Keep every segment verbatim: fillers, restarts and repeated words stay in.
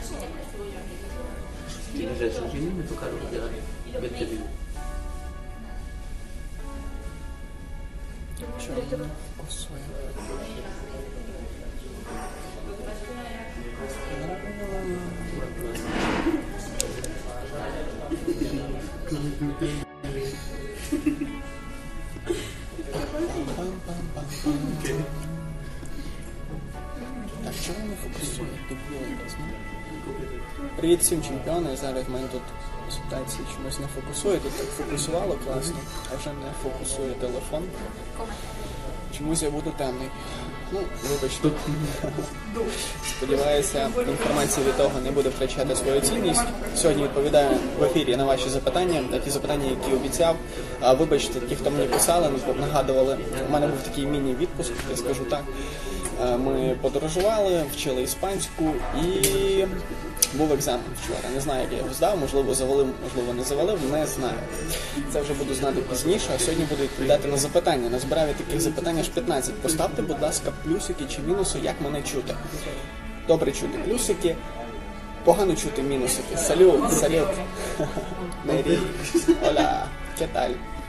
Tienes el sueño y me tocaron llegar veinte minutos. Чорно фокусує. Так, чого не фокусує? Привіт всім чемпіони. Зараз в мене тут ситуація чомусь не фокусує. Тут так фокусувало класно, а вже не фокусує телефон. Чомусь я буду темний. Ну, вибачте. Сподіваюся, інформація від того не буде втрачати свою цінність. Сьогодні відповідаю в ефірі на ваші запитання, на ті запитання, які обіцяв. А вибачте, ті, хто мені писали, нагадували. У мене був такий міні-відпуск, я скажу так. Ми подорожували, вчили іспанську і був екзамен вчора. Не знаю, як я його здав, можливо завалив, можливо не завалив, не знаю. Це вже буду знати пізніше, а сьогодні буду відповідати на запитання. Назбираю таких запитань аж п'ятнадцять. Поставте, будь ласка, плюсики чи мінуси, як мене чути. Добре чути плюсики, погано чути мінусики. Салют, салют. Мері, оля, кеталь.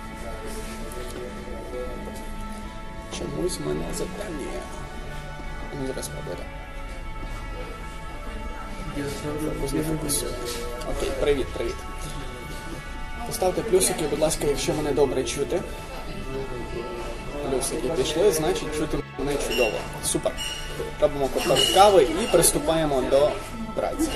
Чомусь мене запитання. Ну, зараз спробуйте. Фокус не фокусує. Окей, привіт, привіт. Поставте плюсики, будь ласка, якщо мене добре чути. Плюсики пішли, значить чути мене чудово. Супер. Робимо ковток кави і приступаємо до праці.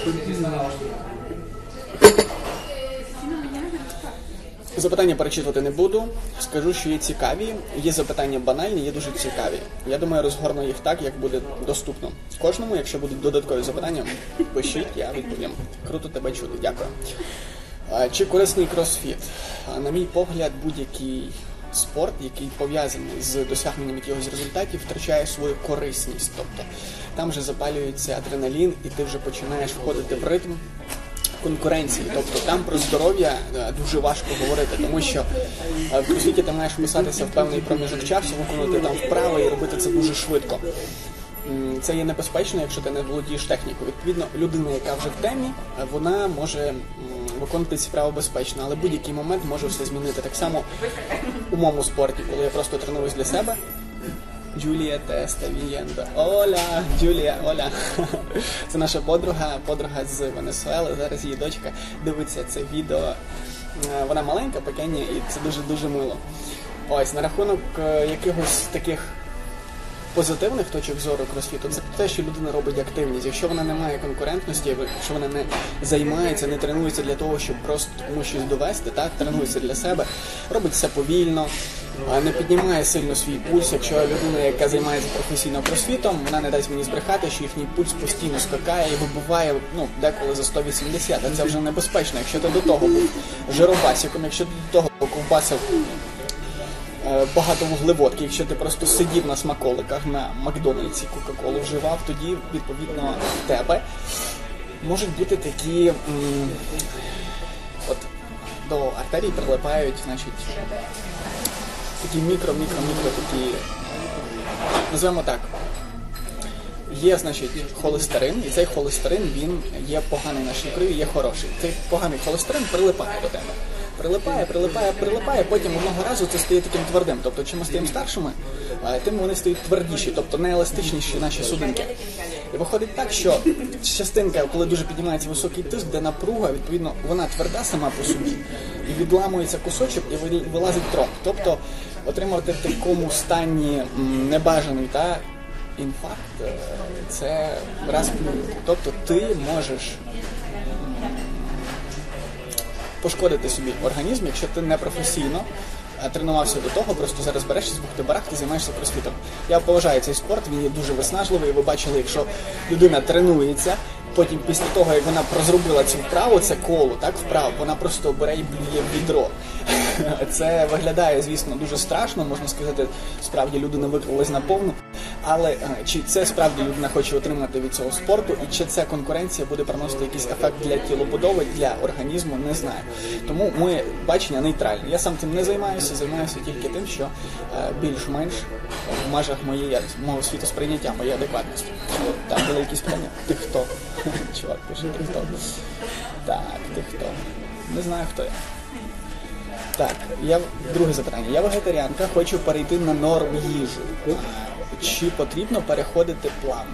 Запитання перечитувати не буду. Скажу, що є цікаві, є запитання банальні, є дуже цікаві. Я думаю, розгорну їх так, як буде доступно кожному. Якщо будуть додаткові запитання, пишіть, я відповім. Круто тебе чути, дякую. Чи корисний кросфіт? На мій погляд, будь-який спорт, який пов'язаний з досягненням якихось результатів, втрачає свою корисність. Тобто там вже запалюється адреналін і ти вже починаєш входити в ритм конкуренції. Тобто там про здоров'я дуже важко говорити, тому що в кросфіті ти маєш вписатися в певний проміжок часу, виконувати там вправи і робити це дуже швидко. Це є небезпечно, якщо ти не володієш технікою. Відповідно, людина, яка вже в темі, вона може виконувати ці вправи безпечно, але будь-який момент може все змінити. Так само у моєму спорті, коли я просто тренуюсь для себе. Джулія Теста Вієнда. Оля! Джулія, Оля. Це наша подруга, подруга з Венесуели. Зараз її дочка дивиться це відео. Вона маленька, пекення, і це дуже-дуже мило. Ось, на рахунок якихось таких позитивних точок зору кросфіту, це те, що людина робить активність. Якщо вона не має конкурентності, якщо вона не займається, не тренується для того, щоб просто комусь щось довести, так, тренується для себе, робить все повільно, не піднімає сильно свій пульс. Якщо людина, яка займається професійно кросфітом, вона не дасть мені збрехати, що їхній пульс постійно скакає і вибиває, ну, деколи за сто вісімдесят, а це вже небезпечно. Якщо ти до того був жиробасиком, якщо ти до того ковбасив багато вуглеводки, якщо ти просто сидів на смаколиках на Макдональдсі, Кока-Колу вживав, тоді, відповідно, в тебе можуть бути такі, м, от до артерій прилипають, значить, такі мікро-мікро-мікро такі, називаємо так, є, значить, холестерин, і цей холестерин, він є поганий в нашій крові, є хороший. Цей поганий холестерин прилипає до тебе. Прилипає, прилипає, прилипає, потім одного разу це стає таким твердим. Тобто, чим ми стаємо старшими, тим вони стають твердіші, тобто нееластичніші наші судинки. І виходить так, що частинка, коли дуже піднімається високий тиск, де напруга, відповідно, вона тверда сама по собі, і відламується кусочок, і вилазить тромб. Тобто, отримати в такому стані небажаний та інфаркт, це раз плюнути. Тобто, ти можеш пошкодити собі організм, якщо ти не професійно тренувався до того, просто зараз берешся з бухти-барах, ти займаєшся кросфітом. Я поважаю цей спорт, він є дуже виснажливий, ви бачили, якщо людина тренується, потім після того, як вона прозробила цю вправу, це коло, так, вправо, вона просто бере і плює в відро. Це виглядає, звісно, дуже страшно, можна сказати, справді людина виклалась наповну, Але чи це справді людина хоче отримати від цього спорту, і чи ця конкуренція буде приносити якийсь ефект для тілобудови, для організму, не знаю. Тому моє бачення нейтральне. Я сам цим не займаюся, займаюся тільки тим, що е, більш-менш в межах моєї, мого світосприйняття, моєї адекватності. Так, були якісь питання? Ти хто? Чувак пише, ти хто? Так, ти хто? Не знаю, хто я. Так, я друге запитання. Я вегетаріанка, хочу перейти на норм їжу. Чи потрібно переходити плавно?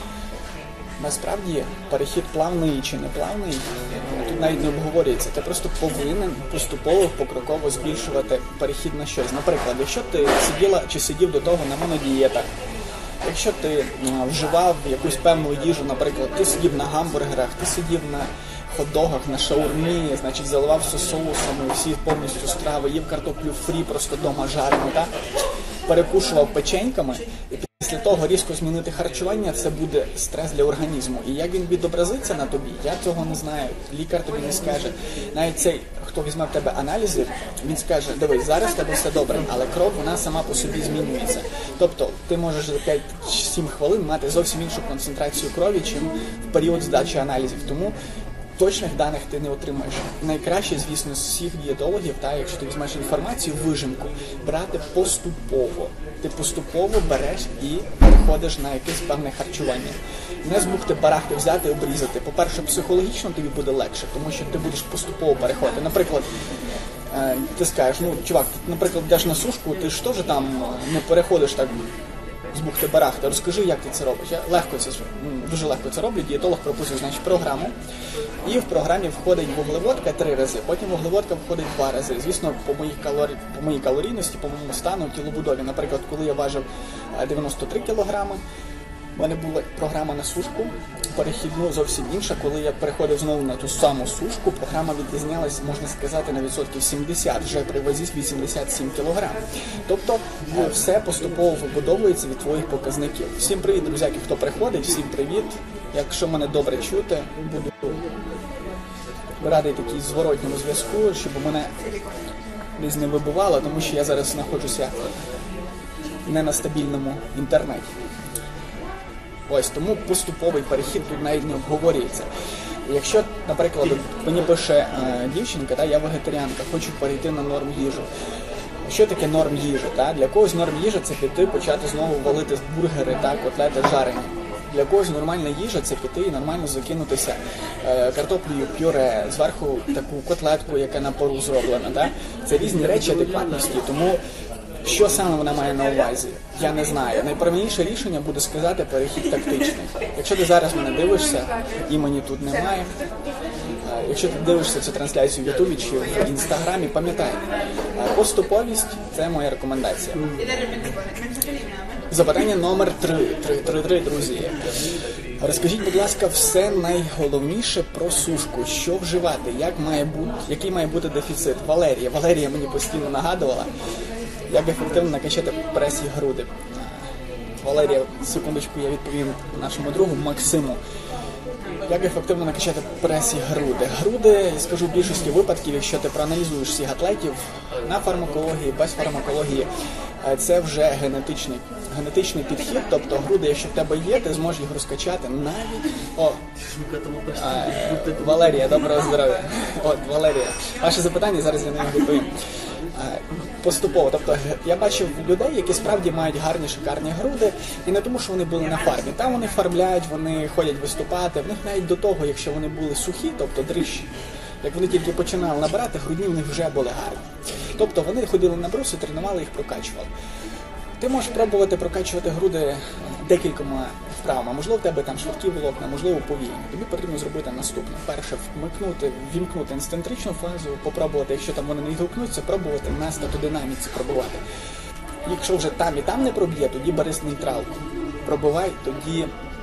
Насправді, перехід плавний чи не плавний, тут навіть не обговорюється. Ти просто повинен поступово, покроково збільшувати перехід на щось. Наприклад, якщо ти сиділа чи сидів до того на монодієтах, якщо ти вживав якусь певну їжу, наприклад, ти сидів на гамбургерах, ти сидів на хот-догах, на шаурмі, значить заливався соусами, всі повністю страви, їв картоплю фрі, просто дома жарену, так? Перекушував печеньками, і після того різко змінити харчування, це буде стрес для організму. І як він відобразиться на тобі, я цього не знаю, лікар тобі не скаже. Навіть цей, хто візьме в тебе аналізи, він скаже, дивись, зараз в тебе все добре, але кров, вона сама по собі змінюється. Тобто, ти можеш за п'ять-сім хвилин мати зовсім іншу концентрацію крові, чим в період здачі аналізів. Тому точних даних ти не отримаєш. Найкраще, звісно, з всіх дієтологів, та, якщо ти візьмеш інформацію, вижимку, брати поступово. Ти поступово береш і переходиш на якесь певне харчування. Не з бухти-барахти взяти і обрізати. По-перше, психологічно тобі буде легше, тому що ти будеш поступово переходити. Наприклад, ти скажеш, ну, чувак, ти, наприклад, йдеш на сушку, ти ж теж там не переходиш так з бухти-барахти. Розкажи, як ти це робиш. Я легко це, дуже легко це роблю. Дієтолог прописує, значить, програму. І в програмі входить вуглеводка три рази, потім вуглеводка входить два рази. Звісно, по моїй, калорі... по моїй калорійності, по моєму стану, тілобудові. Наприклад, коли я важив дев'яносто три кілограми, в мене була програма на сушку, перехідну зовсім інша. Коли я переходив знову на ту саму сушку, програма відрізнялась, можна сказати, на відсотків сімдесят, вже при вазі вісімдесят сім кілограм. Тобто все поступово вибудовується від твоїх показників. Всім привіт, друзяки, хто приходить, всім привіт. Якщо мене добре чути, буду радий такій зворотньому зв'язку, щоб мене десь не вибивало, тому що я зараз знаходжуся не на стабільному інтернеті. Ось, тому поступовий перехід тут навіть не обговорюється. Якщо, наприклад, мені пише е, дівчинка, та, я вегетаріанка, хочу перейти на норм їжу. Що таке норм їжа? Та? Для когось норм їжа – це піти, почати знову валити бургери, та, котлети жарені. Для когось нормальна їжа – це піти і нормально закинутися е, картоплею, пюре, зверху таку котлетку, яка на пару зроблена. Та? Це різні речі адекватності, тому що саме вона має на увазі, я не знаю. Найправильніше рішення буде сказати перехід тактичний. Якщо ти зараз мене дивишся, імені тут немає, якщо ти дивишся цю трансляцію в Ютубі чи в Інстаграмі, пам'ятай, поступовість – це моя рекомендація. Запитання номер три. Три, три, три, друзі. Розкажіть, будь ласка, все найголовніше про сушку. Що вживати? Як має бути, який має бути дефіцит? Валерія. Валерія мені постійно нагадувала, як ефективно накачати прес і груди. Валерія, секундочку, я відповім нашому другу Максиму. Як ефективно накачати прес і груди? Груди, я скажу, в більшості випадків, якщо ти проаналізуєш всіх атлетів на фармакології, без фармакології, це вже генетичний, генетичний підхід, тобто груди, якщо в тебе є, ти зможеш їх розкачати навіть... О, а, Валерія, доброго здоров'я. От, Валерія, ваше запитання, зараз я на нього відповім. Поступово, тобто я бачив людей, які справді мають гарні, шикарні груди, і не тому, що вони були на фармі. Там вони фармляють, вони ходять виступати, в них навіть до того, якщо вони були сухі, тобто дрищі, як вони тільки починали набирати, грудні в них вже були гарні. Тобто вони ходили на бруси, тренували їх, прокачували. Ти можеш пробувати прокачувати груди декількома вправами. Можливо, в тебе там швидкі волокна, можливо, повільні. Тобі потрібно зробити наступне. Перше, вмикнути, вімкнути інцентричну фазу, попробувати, якщо там вони не відгукнуться, пробувати на статодинаміці пробувати. Якщо вже там і там не проб'є, тоді бери нейтралку. Пробивай, тоді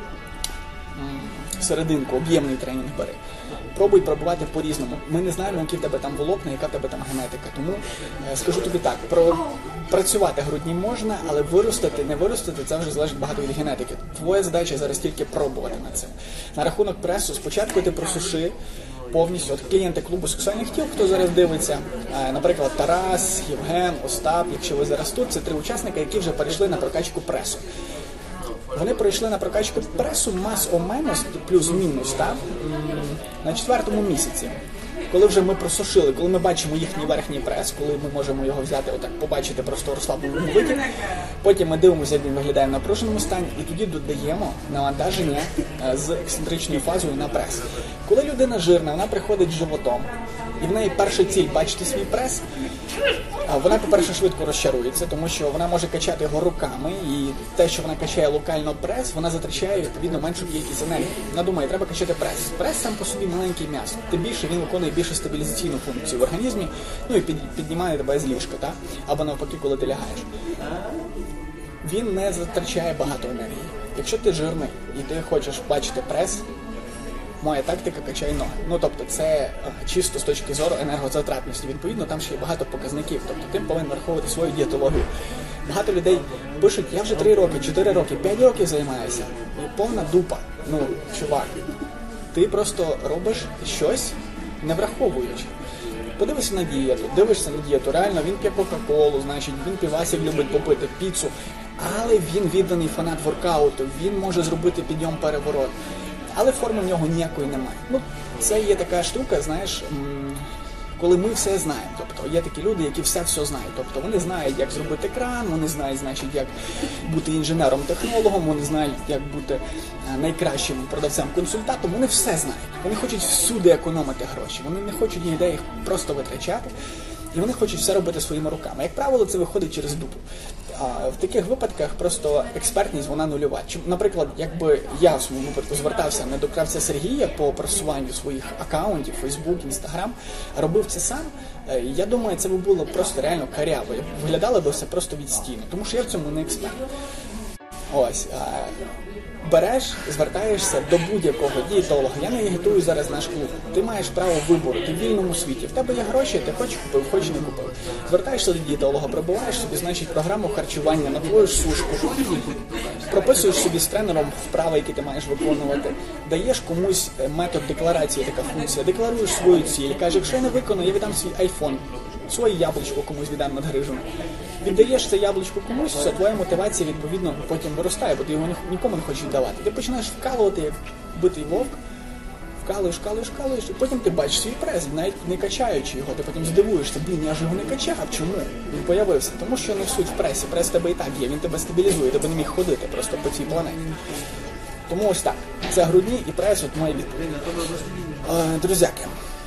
м- серединку, об'ємний тренінг бери. Пробуй пробувати по-різному. Ми не знаємо, які в тебе там волокна, яка в тебе там генетика. Тому е, скажу тобі так, про працювати грудні можна, але виростити, не виростити, це вже залежить багато від генетики. Твоя задача зараз тільки пробувати на це. На рахунок пресу, спочатку ти просуши повністю. От клієнти клубу сексуальних тіл, хто зараз дивиться, е, наприклад, Тарас, Євген, Остап, якщо ви зараз тут, це три учасника, які вже перейшли на прокачку пресу. вони пройшли на прокачку пресу мас о менус, плюс-мінус, так, на четвертому місяці. Коли вже ми просушили, коли ми бачимо їхній верхній прес, коли ми можемо його взяти, отак побачити просто в розслабленому виді, потім ми дивимося, як він виглядає в напруженому стані, і тоді додаємо навантаження з ексцентричною фазою на прес. Коли людина жирна, вона приходить з животом, і в неї перша ціль бачити свій прес, вона, по-перше, швидко розчарується, тому що вона може качати його руками, і те, що вона качає локально прес, вона затрачає, відповідно, меншу кількість енергії. Вона думає, треба качати прес. Прес сам по собі маленький м'ясо. Тим більше він виконує більше стабілізаційну функцію в організмі, ну і під, піднімає тебе з ліжка, так? Або навпаки, коли ти лягаєш. Він не затрачає багато енергії. Якщо ти жирний і ти хочеш бачити прес, моя тактика – качай ноги. Ну, тобто, це чисто з точки зору енергозатратності. Відповідно, там ще є багато показників. Тобто, ти повинен враховувати свою дієтологію. Багато людей пишуть, я вже три роки, чотири роки, п'ять років займаюся. І повна дупа. Ну, чувак, ти просто робиш щось, не враховуючи. Подивися на дієту, дивишся на дієту. Реально, він п'є кока-колу, значить, він півасик любить попити, піцу. Але він відданий фанат воркауту, він може зробити підйом-переворот. Але форми в нього ніякої немає. Ну, це є така штука, знаєш, коли ми все знаємо. Тобто є такі люди, які все-все знають. Тобто вони знають, як зробити кран, вони знають, значить, як бути інженером-технологом, вони знають, як бути найкращим продавцем-консультантом. Вони все знають. Вони хочуть всюди економити гроші. Вони не хочуть ніде їх просто витрачати. І вони хочуть все робити своїми руками. Як правило, це виходить через дупу. А в таких випадках просто експертність, вона нульова. Наприклад, якби я в своєму випадку звертався не до кравця Сергія по просуванню своїх акаунтів, Facebook, Instagram, а робив це сам, я думаю, це би було просто реально каряво. Виглядало би все просто відстійно, тому що я в цьому не експерт. Ось. Береш, звертаєшся до будь-якого дієтолога. Я не агітую зараз наш клуб. Ти маєш право вибору, ти в вільному світі. В тебе є гроші, ти хочеш купив, хочеш не купив. Звертаєшся до дієтолога, пробиваєш собі, значить, програму харчування на твою сушку, прописуєш собі з тренером вправи, які ти маєш виконувати, даєш комусь метод декларації, така функція, декларуєш свою ціль, кажеш, якщо я не виконую, я віддам свій айфон, своє яблучко комусь віддам надгрижене. Віддаєш це яблучко комусь, все, твоя мотивація, відповідно, потім виростає, бо ти його нікому не хочеш віддавати. Ти починаєш вкалувати, як битий вовк, вкалуєш, вкалуєш, вкалуєш, і потім ти бачиш свій прес, навіть не качаючи його, ти потім здивуєшся, блін, я ж його не качав, чому? Він появився, тому що не в суть в пресі, прес в тебе і так є, він тебе стабілізує, тебе не міг ходити просто по цій планеті. Тому ось так, це грудні і прес, от моя відповідь. Е, друзяки,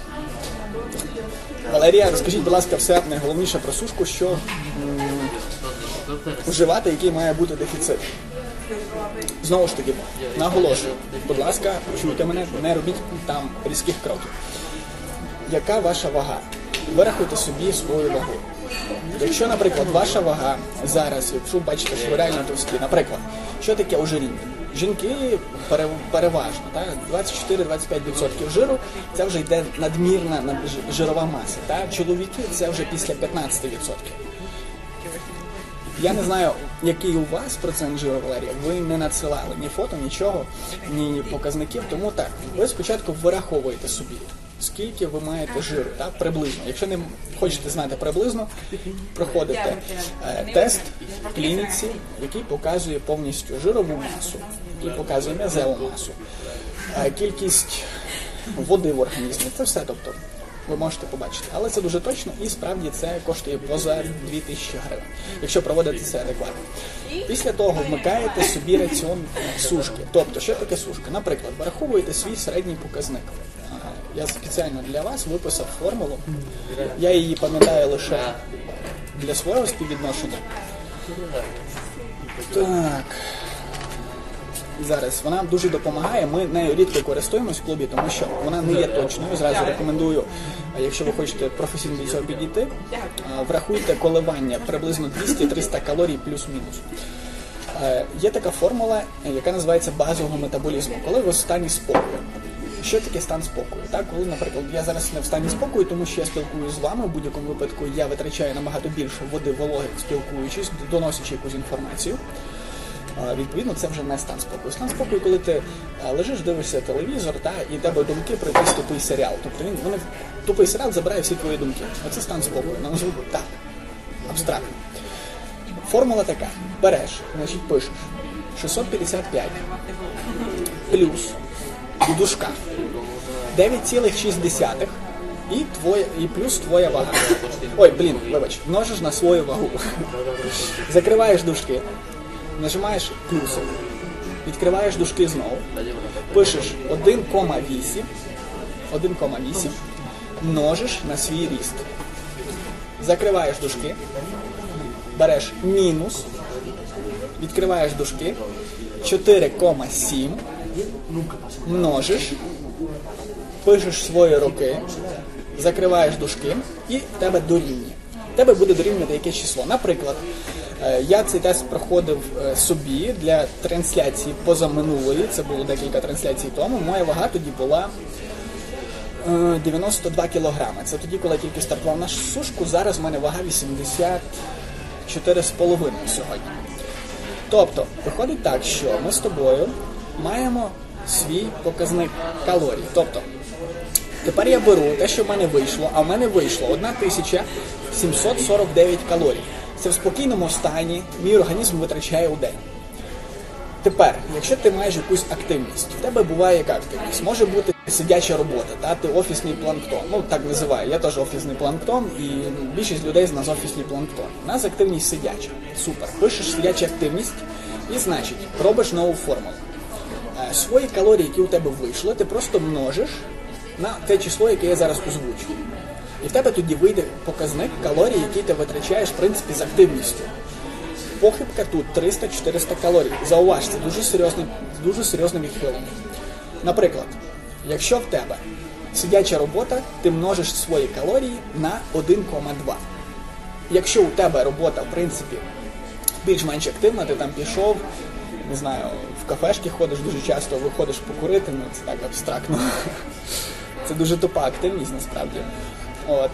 Валерія, розкажіть, будь ласка, все найголовніше про сушку, що м, вживати, який має бути дефіцит. Знову ж таки, наголошую, будь ласка, чуйте мене, не робіть там різких кроків. Яка ваша вага? Вирахуйте собі свою вагу. Якщо, наприклад, ваша вага зараз, якщо бачите, що ви реально товсті, наприклад, що таке ожиріння? Жінки переважно, так, двадцять чотири - двадцять п'ять відсотків жиру, це вже йде надмірна жирова маса. Так? Чоловіки це вже після п'ятнадцять відсотків. Я не знаю, який у вас процент жиру, Валерія, ви не надсилали ні фото, нічого, ні показників, тому так, ви спочатку вираховуєте собі, скільки ви маєте жиру, так, приблизно. Якщо не хочете знати приблизно, проходите е, тест в клініці, який показує повністю жирову масу, який показує м'язеву масу, е, кількість води в організмі, це все, тобто. Ви можете побачити. Але це дуже точно і справді це коштує поза дві тисячі гривень, якщо проводити це адекватно. Після того вмикаєте собі раціон сушки. Тобто, що таке сушка? Наприклад, вираховуєте свій середній показник. Я спеціально для вас виписав формулу. Я її пам'ятаю лише для свого співвідношення. Так. Зараз вона дуже допомагає, ми нею рідко користуємось в клубі, тому що вона не є точною. Зразу рекомендую, якщо ви хочете професійно до цього підійти, врахуйте коливання приблизно двісті - триста калорій плюс-мінус. Є така формула, яка називається базового метаболізму, коли ви в стані спокою. Що таке стан спокою? Так, коли, наприклад, я зараз не в стані спокою, тому що я спілкуюся з вами, в будь-якому випадку я витрачаю набагато більше води, вологи, спілкуючись, доносячи якусь інформацію. Відповідно, це вже не стан спокою. Стан спокою, коли ти лежиш, дивишся телевізор, та, і тебе думки про якийсь тупий серіал. Тобто він, вони, тупий серіал забирає всі твої думки. Оце стан спокою. Назву так, абстрактно. Формула така. Береш, значить пишеш шістсот п'ятдесят п'ять плюс в дужках дев'ять цілих шість десятих і, твоя, і плюс твоя вага. Ой, блін, вибач, множиш на свою вагу. Закриваєш дужки, нажимаєш плюсик, відкриваєш дужки знову, пишеш один кома вісім, один кома вісім, множиш на свій ріст. Закриваєш дужки, береш мінус, відкриваєш дужки, чотири кома сім, множиш, пишеш свої роки, закриваєш дужки і в тебе дорівнює. В тебе буде дорівнювати якесь число. Наприклад, я цей тест проходив собі для трансляції позаминулої, це було декілька трансляцій тому, моя вага тоді була дев'яносто два кілограми. Це тоді, коли я тільки стартував на сушку, зараз в мене вага вісімдесят чотири з половиною сьогодні. Тобто, виходить так, що ми з тобою маємо свій показник калорій. Тобто, тепер я беру те, що в мене вийшло, а в мене вийшло тисяча сімсот сорок дев'ять калорій. Це в спокійному стані мій організм витрачає у день. Тепер, якщо ти маєш якусь активність, в тебе буває яка активність? Може бути сидяча робота, та? Ти офісний планктон. Ну, так називаю, я теж офісний планктон, і більшість людей з нас офісний планктон. У нас активність сидяча. Супер. Пишеш сидяча активність і, значить, робиш нову формулу. Е, свої калорії, які у тебе вийшли, ти просто множиш на те число, яке я зараз озвучу. І в тебе тоді вийде показник калорій, які ти витрачаєш, в принципі, з активністю. Похибка тут триста-чотириста калорій. Зауваж, це дуже серйозне, дуже серйозне відхилення. Наприклад, якщо в тебе сидяча робота, ти множиш свої калорії на один кома два. Якщо у тебе робота, в принципі, більш-менш активна, ти там пішов, не знаю, в кафешки ходиш дуже часто, виходиш покурити, ну це так абстрактно. Це дуже тупа активність, насправді. От.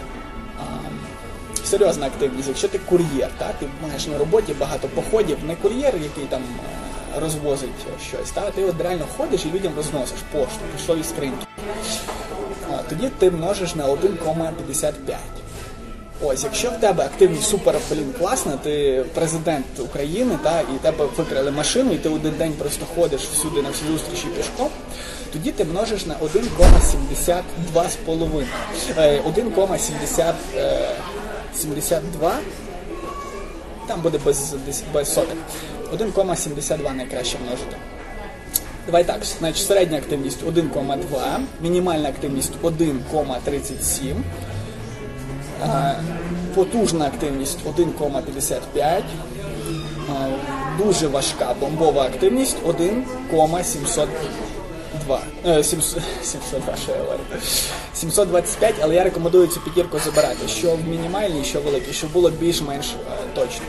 Серйозна активність. Якщо ти кур'єр, та, ти маєш на роботі багато походів, не кур'єр, який там розвозить щось, та, ти от реально ходиш і людям розносиш пошту, поштові скриньки. От, тоді ти множиш на один кома п'ятдесят п'ять. Ось, якщо в тебе активність супер, блін, класна, ти президент України, та, і тебе викрали машину, і ти один день просто ходиш всюди на всі зустрічі пішком, тоді ти множиш на один кома сімдесят два з половиною. один кома сімдесят два, там буде без, без сотих. один кома сімдесят два найкраще множити. Давай так, значить середня активність один кома два, мінімальна активність один кома тридцять сім, потужна активність один кома п'ятдесят п'ять, дуже важка бомбова активність один кома сімсот два. сімсот два, що я говорю. сімсот двадцять п'ять, але я рекомендую цю п'ятірку забирати, що в мінімальній, що в великій, щоб було більш-менш точно.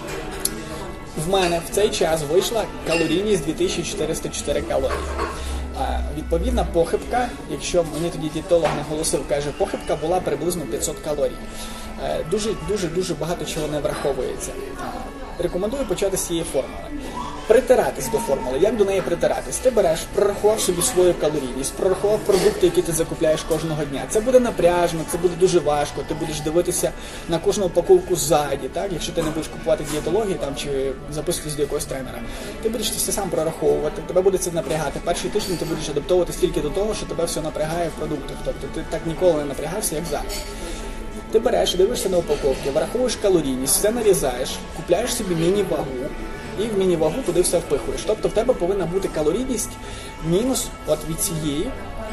В мене в цей час вийшла калорійність дві тисячі чотириста чотири калорії. А, відповідна похибка, якщо мені тоді дієтолог наголосив, каже, похибка була приблизно п'ятсот калорій. Дуже-дуже-дуже багато чого не враховується. Рекомендую почати з цієї формули. Притиратись до формули. Як до неї притиратись? Ти береш, прорахував собі свою калорійність, прорахував продукти, які ти закупляєш кожного дня. Це буде напряжно, це буде дуже важко, ти будеш дивитися на кожну упаковку ззаді, так? Якщо ти не будеш купувати дієтології там, чи записуватись до якогось тренера. Ти будеш це сам прораховувати, тебе буде це напрягати. Перший тиждень ти будеш адаптовуватись тільки до того, що тебе все напрягає в продуктах. Тобто ти так ніколи не напрягався, як зараз. Ти береш, дивишся на упаковки, враховуєш калорійність, все нарізаєш, купляєш собі міні-вагу, і в міні-вагу туди все впихуєш. Тобто в тебе повинна бути калорійність мінус от від цієї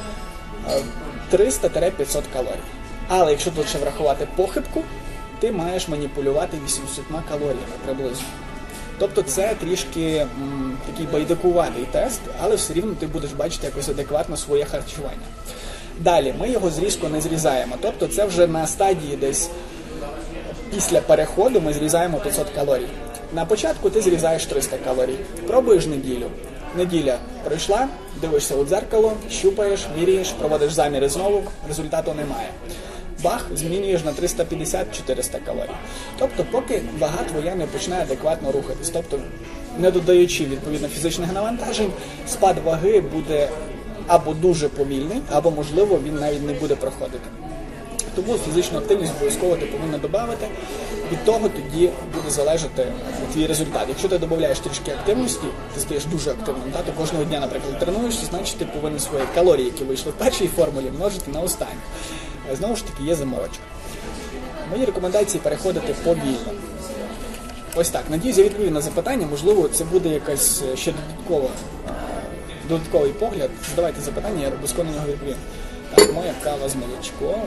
триста-п'ятсот калорій. Але якщо тут ще врахувати похибку, ти маєш маніпулювати вісімсот калоріями приблизно. Тобто це трішки м, такий байдикуватий тест, але все рівно ти будеш бачити якось адекватно своє харчування. Далі, ми його зрізко не зрізаємо, тобто це вже на стадії десь після переходу ми зрізаємо п'ятсот калорій. На початку ти зрізаєш триста калорій, пробуєш неділю. Неділя пройшла, дивишся у дзеркало, щупаєш, міряєш, проводиш заміри знову, результату немає. Бах, змінюєш на триста п'ятдесят - чотириста калорій. Тобто, поки вага твоя не почне адекватно рухатись, тобто не додаючи відповідно фізичних навантажень, спад ваги буде або дуже повільний, або, можливо, він навіть не буде проходити. Тому фізичну активність обов'язково ти повинна додати. Від того тоді буде залежати твій результат. Якщо ти додаєш трішки активності, ти стаєш дуже активним. Та? Ти кожного дня, наприклад, тренуєшся, значить ти повинен свої калорії, які вийшли в першій формулі, множити на останню. Знову ж таки, є заморочка. Мої рекомендації переходити повільно. Ось так. Надіюсь, я відповів на запитання. Можливо, це буде якась ще додаткова, додатковий погляд. Задавайте запитання, я обов'язково на нього відповім. Так, моя кава з молочком.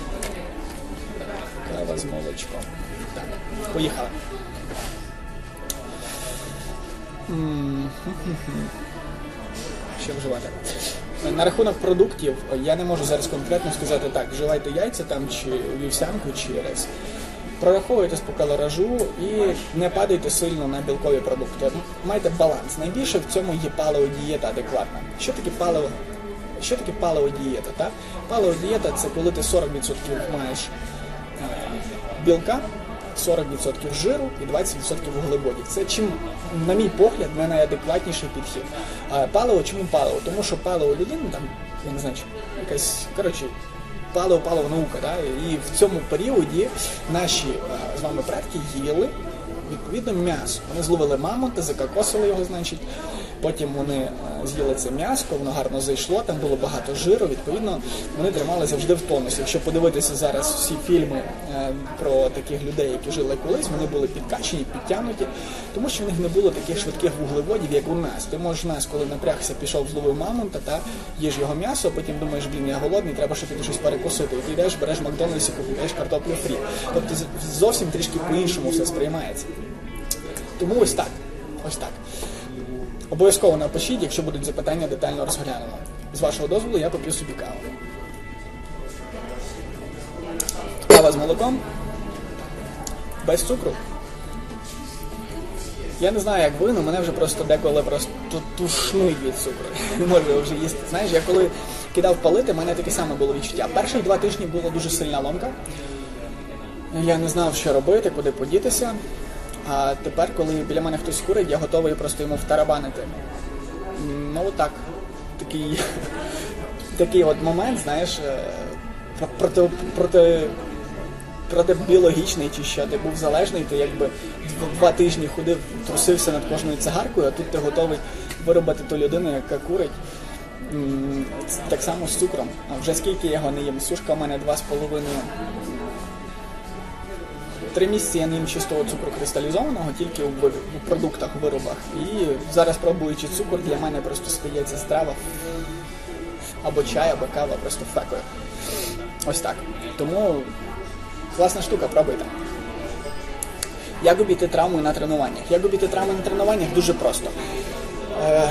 Кава з молочком. Так, поїхали. Що вживати? На рахунок продуктів я не можу зараз конкретно сказати так, вживайте яйця там, чи вівсянку, чи рис. Прораховуйтесь по калоражу і не падайте сильно на білкові продукти. Майте баланс. Найбільше в цьому є палеодієта адекватна. Що таке палео? Що таке палеодієта? Так? Палеодієта – це коли ти сорок відсотків маєш білка, сорок відсотків жиру і двадцять відсотків вуглеводів. Це, чим, на мій погляд, не найадекватніший підхід. А палео, чому палео? Тому що палео людина, там, я не знаю, якась, коротше, палео-палео наука, да? І в цьому періоді наші з вами предки їли, відповідно, м'ясо. Вони зловили мамонта, закокосили його, значить, потім вони з'їли це м'ясо, воно гарно зайшло, там було багато жиру, відповідно, вони тримали завжди в тонусі. Якщо подивитися зараз всі фільми про таких людей, які жили колись, вони були підкачені, підтягнуті, тому що в них не було таких швидких вуглеводів, як у нас. Ти можеш нас, коли напрягся, пішов, зловив мамонта, та їж його м'ясо, потім думаєш, блін, я голодний, треба ще піти щось перекусити. І ти йдеш, береш в Макдональдсі, купуєш картоплю фрі. Тобто зовсім трішки по-іншому все сприймається. Тому ось так. Ось так. Обов'язково напишіть, якщо будуть запитання, детально розглянемо. З вашого дозволу я поп'ю собі каву. Кава з молоком. Без цукру. Я не знаю, як ви, але мене вже просто деколи просто тушнить від цукру. Не можу вже їсти. Знаєш, я коли кидав палити, в мене таке саме було відчуття. Перших два тижні була дуже сильна ломка. Я не знав, що робити, куди подітися. А тепер, коли біля мене хтось курить, я готовий просто йому втарабанити. Ну, отак. Такий, такий от момент, знаєш, проти, проти, протибіологічний чи що. Ти був залежний, ти якби два тижні ходив, трусився над кожною цигаркою, а тут ти готовий виробити ту людину, яка курить. Так само з цукром. А вже скільки я його не їм? Сушка в мене два з половиною. Три місяці я не їм чистого цукру кристалізованого, тільки у продуктах, у виробах. І зараз, пробуючи цукор, для мене просто стається страва. Або чай, або кава, просто фекою. Ось так. Тому класна штука, пробуйте. Як обійти травму на тренуваннях? Як обійти травму на тренуваннях? Дуже просто. Е,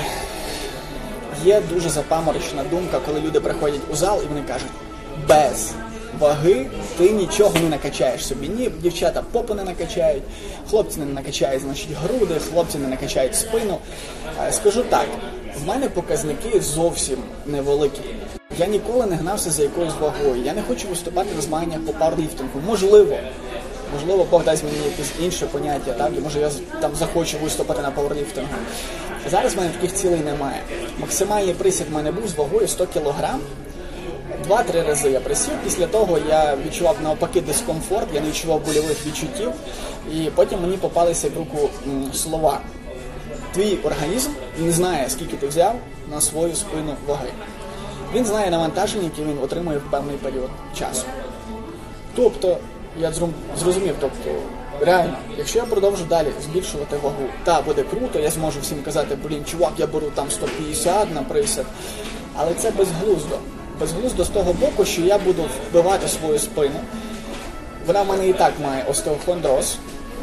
є дуже запаморочна думка, коли люди приходять у зал і вони кажуть, без ваги ти нічого не накачаєш собі. Ні, дівчата попу не накачають, хлопці не накачають, значить, груди, хлопці не накачають спину. Скажу так, в мене показники зовсім невеликі. Я ніколи не гнався за якоюсь вагою. Я не хочу виступати на змаганнях по пауерліфтингу. Можливо, можливо, Бог дасть мені якесь інше поняття, так? І може я там захочу виступати на пауерліфтингу. Зараз в мене таких цілей немає. Максимальний присід в мене був з вагою сто кілограм. Два-три рази я присів, після того я відчував навпаки дискомфорт, я не відчував больових відчуттів, і потім мені попалися в руку м, слова. Твій організм не знає, скільки ти взяв на свою спину ваги. Він знає навантаження, які він отримує в певний період часу. Тобто, я зрозумів, тобто, реально, якщо я продовжу далі збільшувати вагу, та, буде круто, я зможу всім казати, блін, чувак, я беру там сто п'ятдесят на присід, але це безглуздо. Безглуздо з того боку, що я буду вбивати свою спину. Вона в мене і так має остеохондроз.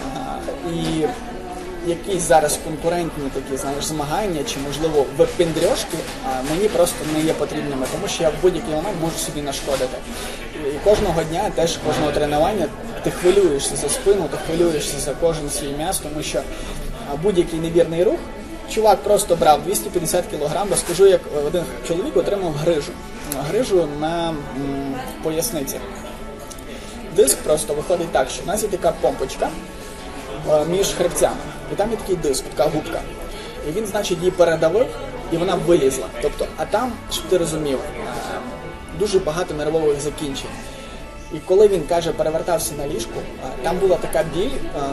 І якісь зараз конкурентні такі, знаєш, змагання, чи, можливо, випендрьошки мені просто не є потрібними, тому що я в будь-який момент можу собі нашкодити. І кожного дня, теж кожного тренування, ти хвилюєшся за спину, ти хвилюєшся за кожен свій м'яз, тому що будь-який невірний рух, чувак просто брав двісті п'ятдесят кілограм, бо скажу, як один чоловік отримав грижу. Грижу на м, поясниці. Диск просто виходить так, що в нас є така помпочка е, між хребцями. І там є такий диск, така губка. І він, значить, її передавив, і вона вилізла. Тобто, а там, щоб ти розумів, е, дуже багато нервових закінчень. І коли він, каже, перевертався на ліжку, там була така біль,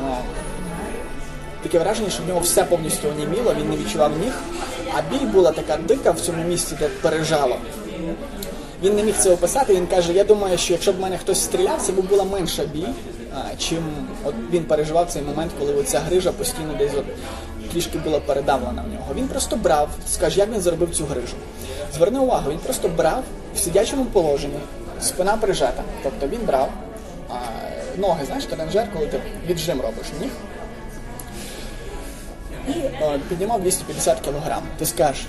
таке враження, що в нього все повністю оніміло, він не відчував ніг, а біль була така дика в цьому місці, де пережало. Він не міг це описати, він каже, я думаю, що якщо б в мене хтось стріляв, це б була менша біль, чим от він переживав цей момент, коли оця грижа постійно десь от трішки була передавлена в нього. Він просто брав, скаже, як він заробив цю грижу. Зверни увагу, він просто брав в сидячому положенні, спина прижата, тобто він брав а, ноги, знаєш, тренажер, коли ти віджим робиш ніг, і а, піднімав двісті п'ятдесят кілограм. Ти скажеш,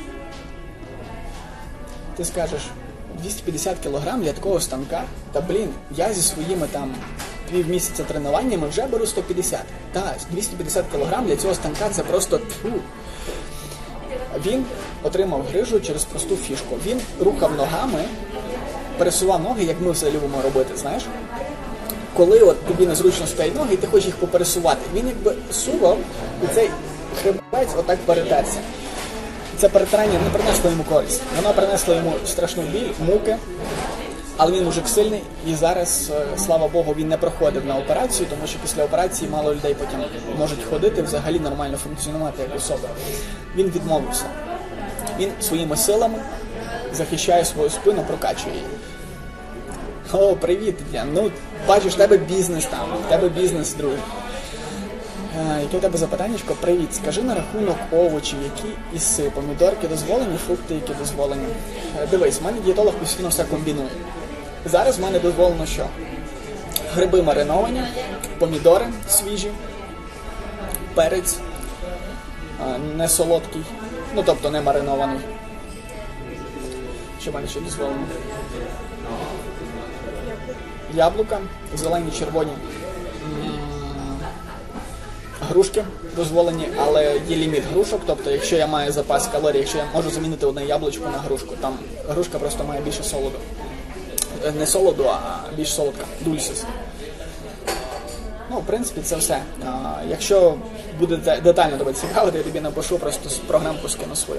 ти скажеш, двісті п'ятдесят кілограм для такого станка, та блін, я зі своїми там пів місяця тренуваннями вже беру сто п'ятдесят. Так, двісті п'ятдесят кілограм для цього станка це просто тьфу. Він отримав грижу через просту фішку. Він рухав ногами, пересував ноги, як ми все любимо робити, знаєш? Коли от тобі незручно стоять ноги і ти хочеш їх попересувати, він якби сував, і цей хребець отак перетерся. Це перетирання не принесло йому користь. Воно принесло йому страшну біль, муки, але він мужик сильний і зараз, слава Богу, він не проходив на операцію, тому що після операції мало людей потім можуть ходити, взагалі нормально функціонувати як особа. Він відмовився. Він своїми силами захищає свою спину, прокачує її. О, привіт, Діан. Ну, бачиш, в тебе бізнес там, в тебе бізнес, друже. А, яке у тебе запитаннячко? Привіт, скажи на рахунок овочів, які іси, помідорки дозволені, фрукти, які дозволені. Дивись, в мене дієтолог постійно все комбінує. Зараз в мене дозволено що? Гриби мариновані, помідори свіжі, перець, не солодкий, ну тобто не маринований. Що в мене ще дозволено? Яблука, зелені, червоні. Грушки дозволені, але є ліміт грушок, тобто якщо я маю запас калорій, якщо я можу замінити одне яблучко на грушку, там грушка просто має більше солоду. Не солоду, а більш солодка, дульсис. Ну, в принципі, це все. А, якщо буде детально тебе цікаво, то я тобі напишу, просто програмку скину свою.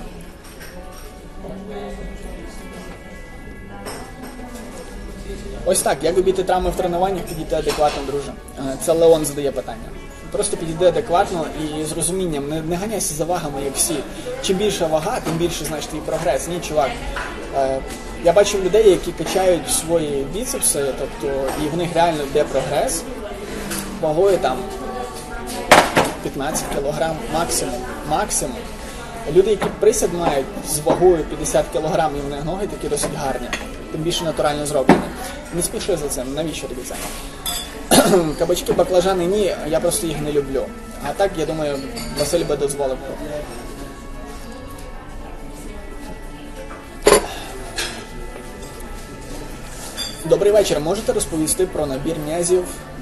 Ось так, як обійти травми в тренуваннях, підійти адекватно, друже. Це Леон задає питання. Просто підійди адекватно і з розумінням, не, не ганяйся за вагами, як всі. Чим більша вага, тим більше, значить, твій прогрес. Ні, чувак. Е, я бачу людей, які качають свої біцепси, тобто, і в них реально йде прогрес. Вагою там п'ятнадцять кілограм максимум. Максимум. Люди, які присяд мають з вагою п'ятдесят кілограм, і в них ноги такі досить гарні. Тим більше натурально зроблені. Не спіши за цим, навіщо тобі це? Кабачки, баклажани, ні, я просто їх не люблю. А так, я думаю, Василь би дозволив. Добрий вечір. Можете розповісти про набір м'язів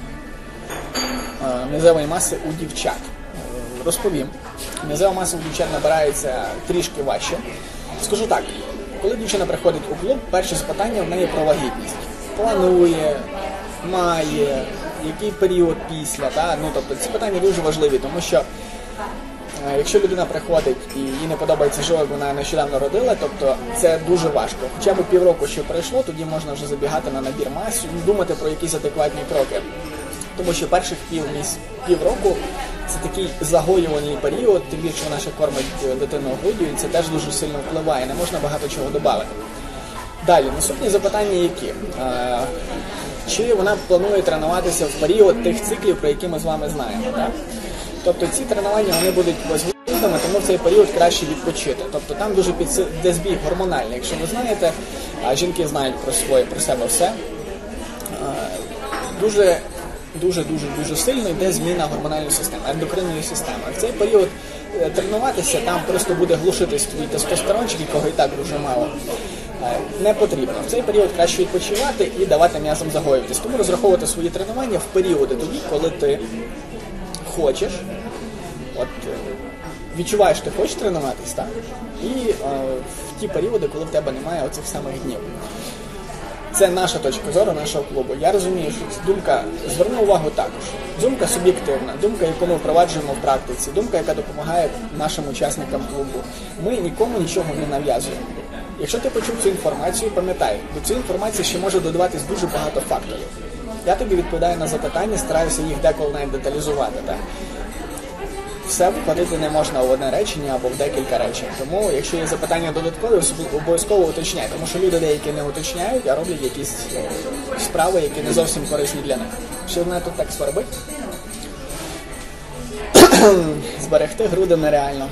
м'язевої маси у дівчат? Розповім. М'язева маса у дівчат набирається трішки важче. Скажу так, коли дівчина приходить у клуб, перше запитання в неї про вагітність. Планує, має, який період після, та? Ну, тобто ці питання дуже важливі, тому що е, якщо людина приходить і їй не подобається, що вона нещодавно родила, тобто це дуже важко. Хоча б півроку ще пройшло, тоді можна вже забігати на набір маси і думати про якісь адекватні кроки. Тому що перших пів місяць, півроку це такий загоюваний період, тим більше вона ще кормить дитину груддю, і це теж дуже сильно впливає, не можна багато чого додати. Далі, наступні запитання які? Е, чи вона планує тренуватися в період тих циклів, про які ми з вами знаємо, так? Тобто ці тренування вони будуть безглуздими, тому в цей період краще відпочити. Тобто там дуже підси... де збій гормональний, якщо ви знаєте, а жінки знають про своє, про себе все. Е, дуже дуже-дуже-дуже сильно йде зміна гормональної системи, ендокринної системи. В цей період тренуватися, там просто буде глушитись твій тестостерончик, якого і так дуже мало. Не потрібно. В цей період краще відпочивати і давати м'язам загоюватись. Тому розраховувати свої тренування в періоди тоді, коли ти хочеш, от, відчуваєш, що ти хочеш тренуватись, так? І е, в ті періоди, коли в тебе немає оцих самих днів. Це наша точка зору нашого клубу. Я розумію, що думка, зверну увагу також. Думка суб'єктивна, думка, яку ми впроваджуємо в практиці, думка, яка допомагає нашим учасникам клубу. Ми нікому нічого не нав'язуємо. Якщо ти почув цю інформацію, пам'ятай, до цієї інформації ще може додаватись дуже багато факторів. Я тобі відповідаю на запитання, стараюся їх деколи навіть деталізувати. Так? Все вкладити не можна в одне речення або в декілька речень. Тому, якщо є запитання додаткові, обов'язково уточняй. Тому що люди деякі не уточняють, а роблять якісь справи, які не зовсім корисні для них. Що мене тут так свербить? Зберегти груди нереально.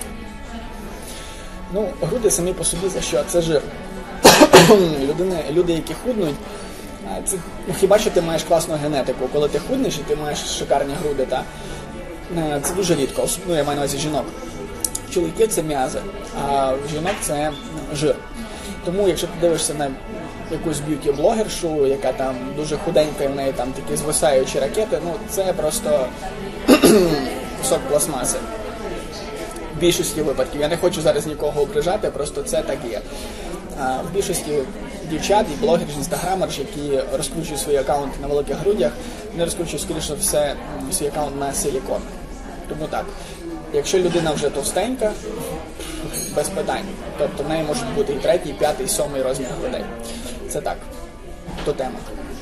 Ну, груди самі по собі за що? Це жир. Людини, люди, які худнуть, це, ну, хіба що ти маєш класну генетику. Коли ти худнеш і ти маєш шикарні груди, та, це дуже рідко. Ну, я маю на увазі жінок. Чоловіки – це м'язи, а жінок – це жир. Тому, якщо ти дивишся на якусь б'юті-блогершу, яка там дуже худенька, і в неї там такі звисаючі ракети, ну, це просто кусок пластмаси. В більшості випадків. Я не хочу зараз нікого ображати, просто це так є. А в більшості дівчат і блогерів, інстаграмерів, які розкручують свої аккаунти на великих грудях, вони розкручують, скоріше все, свій аккаунт на силікон. Тому так, якщо людина вже товстенька, без питань. Тобто в неї можуть бути і третій, і п'ятий, і сьомий розмір грудей. Це так, то тема.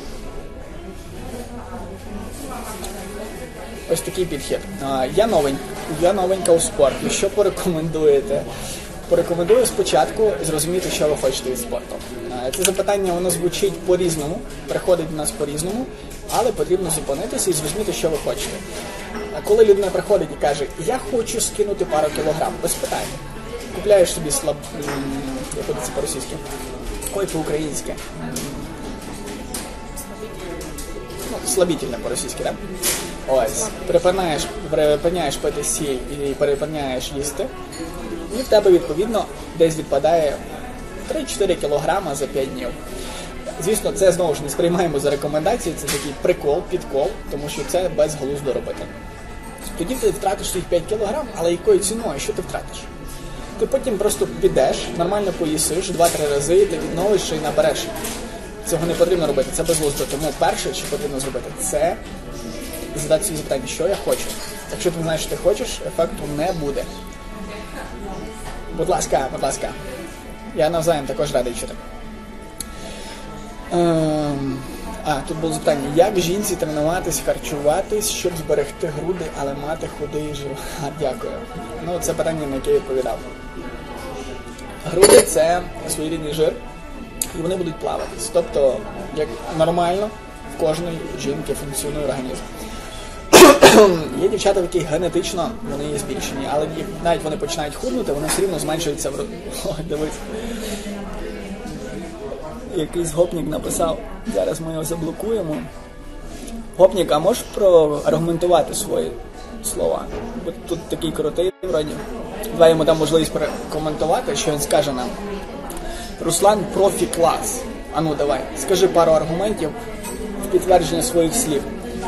Ось такий підхід. Я новенька, я новенька у спорті. Що порекомендуєте? Порекомендую спочатку зрозуміти, що ви хочете від спорту. Це запитання, воно звучить по-різному, приходить до нас по-різному, але потрібно зупинитися і зрозуміти, що ви хочете. Коли людина приходить і каже, я хочу скинути пару кілограм, без питань. Купляєш собі слаб... як буде це по-російськи? Ой, по-українськи. Ну, слабительне по-російськи, так? Ось. Припиняєш, припиняєш пити сіль і припиняєш їсти. І в тебе, відповідно, десь відпадає три-чотири кілограма за п'ять днів. Звісно, це, знову ж, не сприймаємо за рекомендації, це такий прикол, підкол, тому що це безглуздо робити. Тоді ти втратиш своїх п'ять кілограм, але якою ціною, що ти втратиш? Ти потім просто підеш, нормально поїсиш, два-три рази, ти відновиш і набереш. Цього не потрібно робити, це безглуздо. Тому перше, що потрібно зробити, це задати собі запитання, що я хочу. Якщо ти не знаєш, що ти хочеш, ефекту не буде. Будь ласка, будь ласка. Я навзаєм також радий чути. Ем... А, тут було запитання. Як жінці тренуватись, харчуватись, щоб зберегти груди, але мати худий живот? Дякую. Ну, це питання, на яке я відповідав. Груди – це своєрідний жир, і вони будуть плаватись. Тобто, як нормально, в кожної жінки функціонує організм. Є дівчата, які генетично вони є збільшені, але навіть вони починають худнути, вони все рівно зменшуються в... Ой, дивись. Якийсь гопнік написав, зараз ми його заблокуємо. Гопнік, а можеш проаргументувати свої слова? Бо тут такий коротий вроді. Давай йому дам можливість прокоментувати, що він скаже нам. Руслан профі-клас. А ну давай, скажи пару аргументів в підтвердження своїх слів.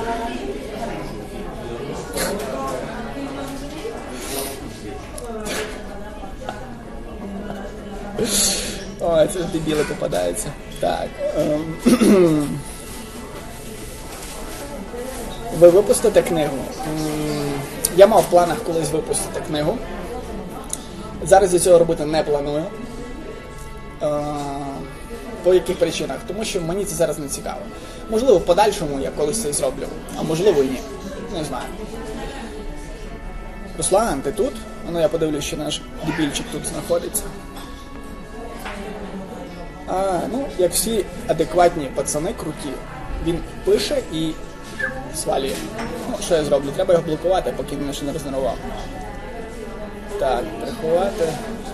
Ой, це ж дебіли попадаються. Так. Ем... Ви випустите книгу? Я мав в планах колись випустити книгу. Зараз я цього робити не планую. Е... По яких причинах? Тому що мені це зараз не цікаво. Можливо, в подальшому я колись це зроблю, а можливо і ні. Не знаю. Руслан, ти тут? Ну, я подивлюсь, що наш дебільчик тут знаходиться. А, ну, як всі адекватні пацани круті, він пише і свалює. Ну, що я зроблю? Треба його блокувати, поки він ще не рознервував. Так, приховати.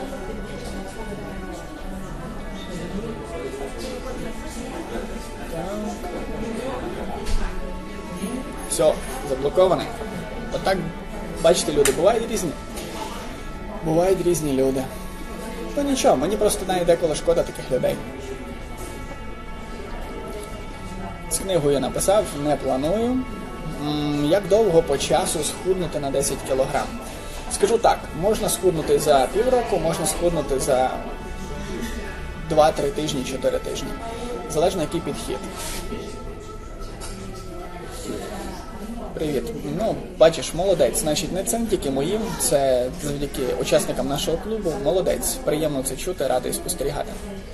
Так. Все, заблокований. Отак, бачите, люди, бувають різні. Бувають різні люди. Ну нічого, мені просто навіть деколи шкода таких людей. З книгою я написав, не планую. Як довго по часу схуднути на десять кілограм? Скажу так, можна схуднути за півроку, можна схуднути за два-три тижні, чотири тижні. Залежно який підхід. Привіт. Ну, бачиш, молодець. Значить, не це не тільки моїм, це завдяки учасникам нашого клубу. Молодець. Приємно це чути, радий спостерігати.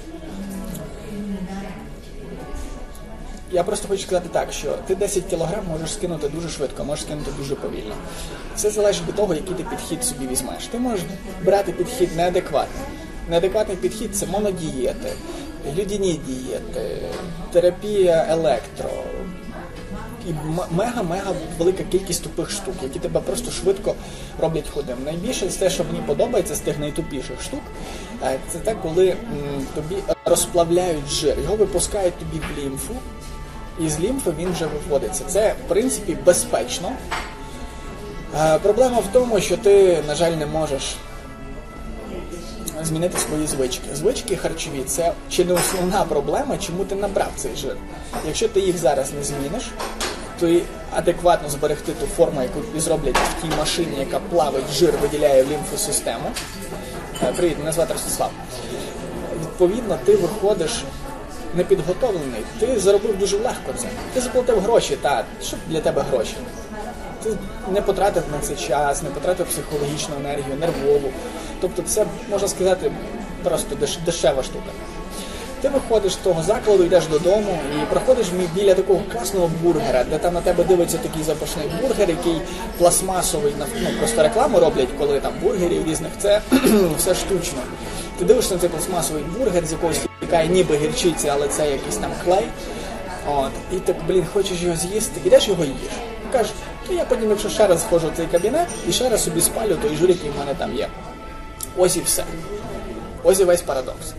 Я просто хочу сказати так, що ти десять кілограм можеш скинути дуже швидко, можеш скинути дуже повільно. Все залежить від того, який ти підхід собі візьмеш. Ти можеш брати підхід неадекватний. Неадекватний підхід – це монодієти, людяні дієти, терапія електро. І мега-мега велика кількість тупих штук, які тебе просто швидко роблять худим. Найбільше з те, що мені подобається з тих найтупіших штук, це те, коли м, тобі розплавляють жир, його випускають тобі в лімфу, і з лімфи він вже виводиться. Це, в принципі, безпечно. А, проблема в тому, що ти, на жаль, не можеш змінити свої звички. Звички харчові – це чи не основна проблема, чому ти набрав цей жир. Якщо ти їх зараз не зміниш, то і адекватно зберегти ту форму, яку тобі зроблять в тій машині, яка плавить жир, виділяє в лімфосистему. Привіт, мене звати Ростислав. Відповідно, ти виходиш непідготовлений. Ти заробив дуже легко це. Ти заплатив гроші, та що для тебе гроші? Ти не потратив на це час, не потратив психологічну енергію, нервову. Тобто це, можна сказати, просто деш- дешева штука. Ти виходиш з того закладу, йдеш додому і проходиш біля такого класного бургера, де там на тебе дивиться такий запашний бургер, який пластмасовий, ну просто рекламу роблять, коли там бургерів різних, це все штучно. Ти дивишся на цей пластмасовий бургер, з якогось тікає ніби гірчиця, але це якийсь там клей. От, і ти, блін, хочеш його з'їсти, ідеш його їш. Кажеш, то я потім, якщо ще раз схожу в цей кабінет і ще раз собі спалю той жир, який в мене там є. Ось і все. Ось і весь парадокс.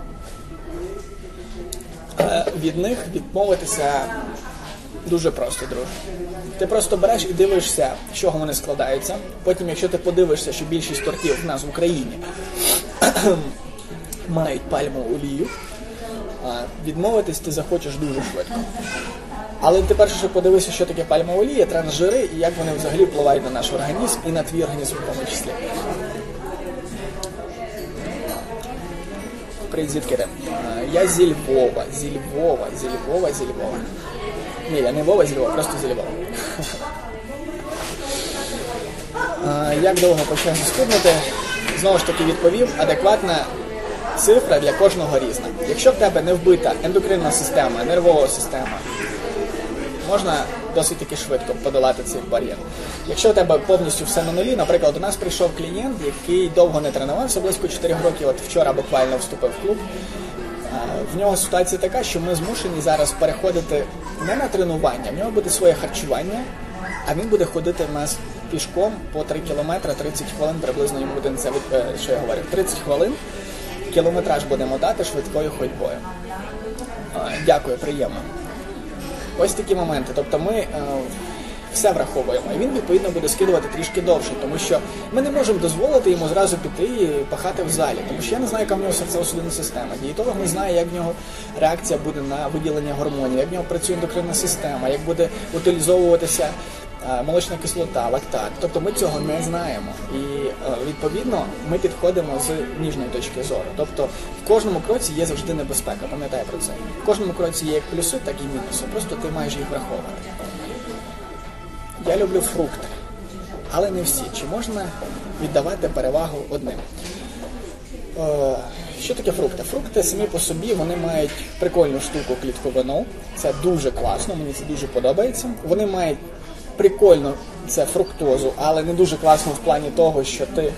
Е, від них відмовитися дуже просто, друже. Ти просто береш і дивишся, з чого вони складаються. Потім, якщо ти подивишся, що більшість тортів в нас в Україні мають пальмову олію, відмовитись ти захочеш дуже швидко. Але ти перше, що подивися, що таке пальмова олія, трансжири і як вони взагалі впливають на наш організм і на твій організм в тому числі. Привіт, звідки ти? Я зі Львова, зі Львова, зі Львова, зі Львова. Ні, я не Вова зі Львова, просто зі Львова. Як довго почав скуднути? Знову ж таки відповів, адекватна цифра для кожного різна. Якщо в тебе не вбита ендокринна система, нервова система, можна досить таки швидко подолати цей бар'єр. Якщо у тебе повністю все на нулі, наприклад, у нас прийшов клієнт, який довго не тренувався, близько чотирьох років, от вчора буквально вступив в клуб. В нього ситуація така, що ми змушені зараз переходити не на тренування, в нього буде своє харчування, а він буде ходити в нас пішком по три кілометри, тридцять хвилин, приблизно йому буде це, що я говорив, тридцять хвилин, кілометраж будемо дати швидкою ходьбою. Дякую, приємно. Ось такі моменти. Тобто ми е, все враховуємо. І він, відповідно, буде скидувати трішки довше, тому що ми не можемо дозволити йому зразу піти і пахати в залі. Тому що я не знаю, яка в нього серцево-судинна система. Дієтолог не знає, як в нього реакція буде на виділення гормонів, як в нього працює ендокринна система, як буде утилізовуватися е, молочна кислота, лактат. Тобто ми цього не знаємо. І, е, відповідно, ми підходимо з ніжної точки зору. Тобто в кожному кроці є завжди небезпека, пам'ятай про це. В кожному кроці є як плюси, так і мінуси. Просто ти маєш їх враховувати. Я люблю фрукти, але не всі. Чи можна віддавати перевагу одним? Е, що таке фрукти? Фрукти самі по собі, вони мають прикольну штуку клітковину. Це дуже класно, мені це дуже подобається. Вони мають прикольно, це фруктозу, але не дуже класно в плані того, що ти...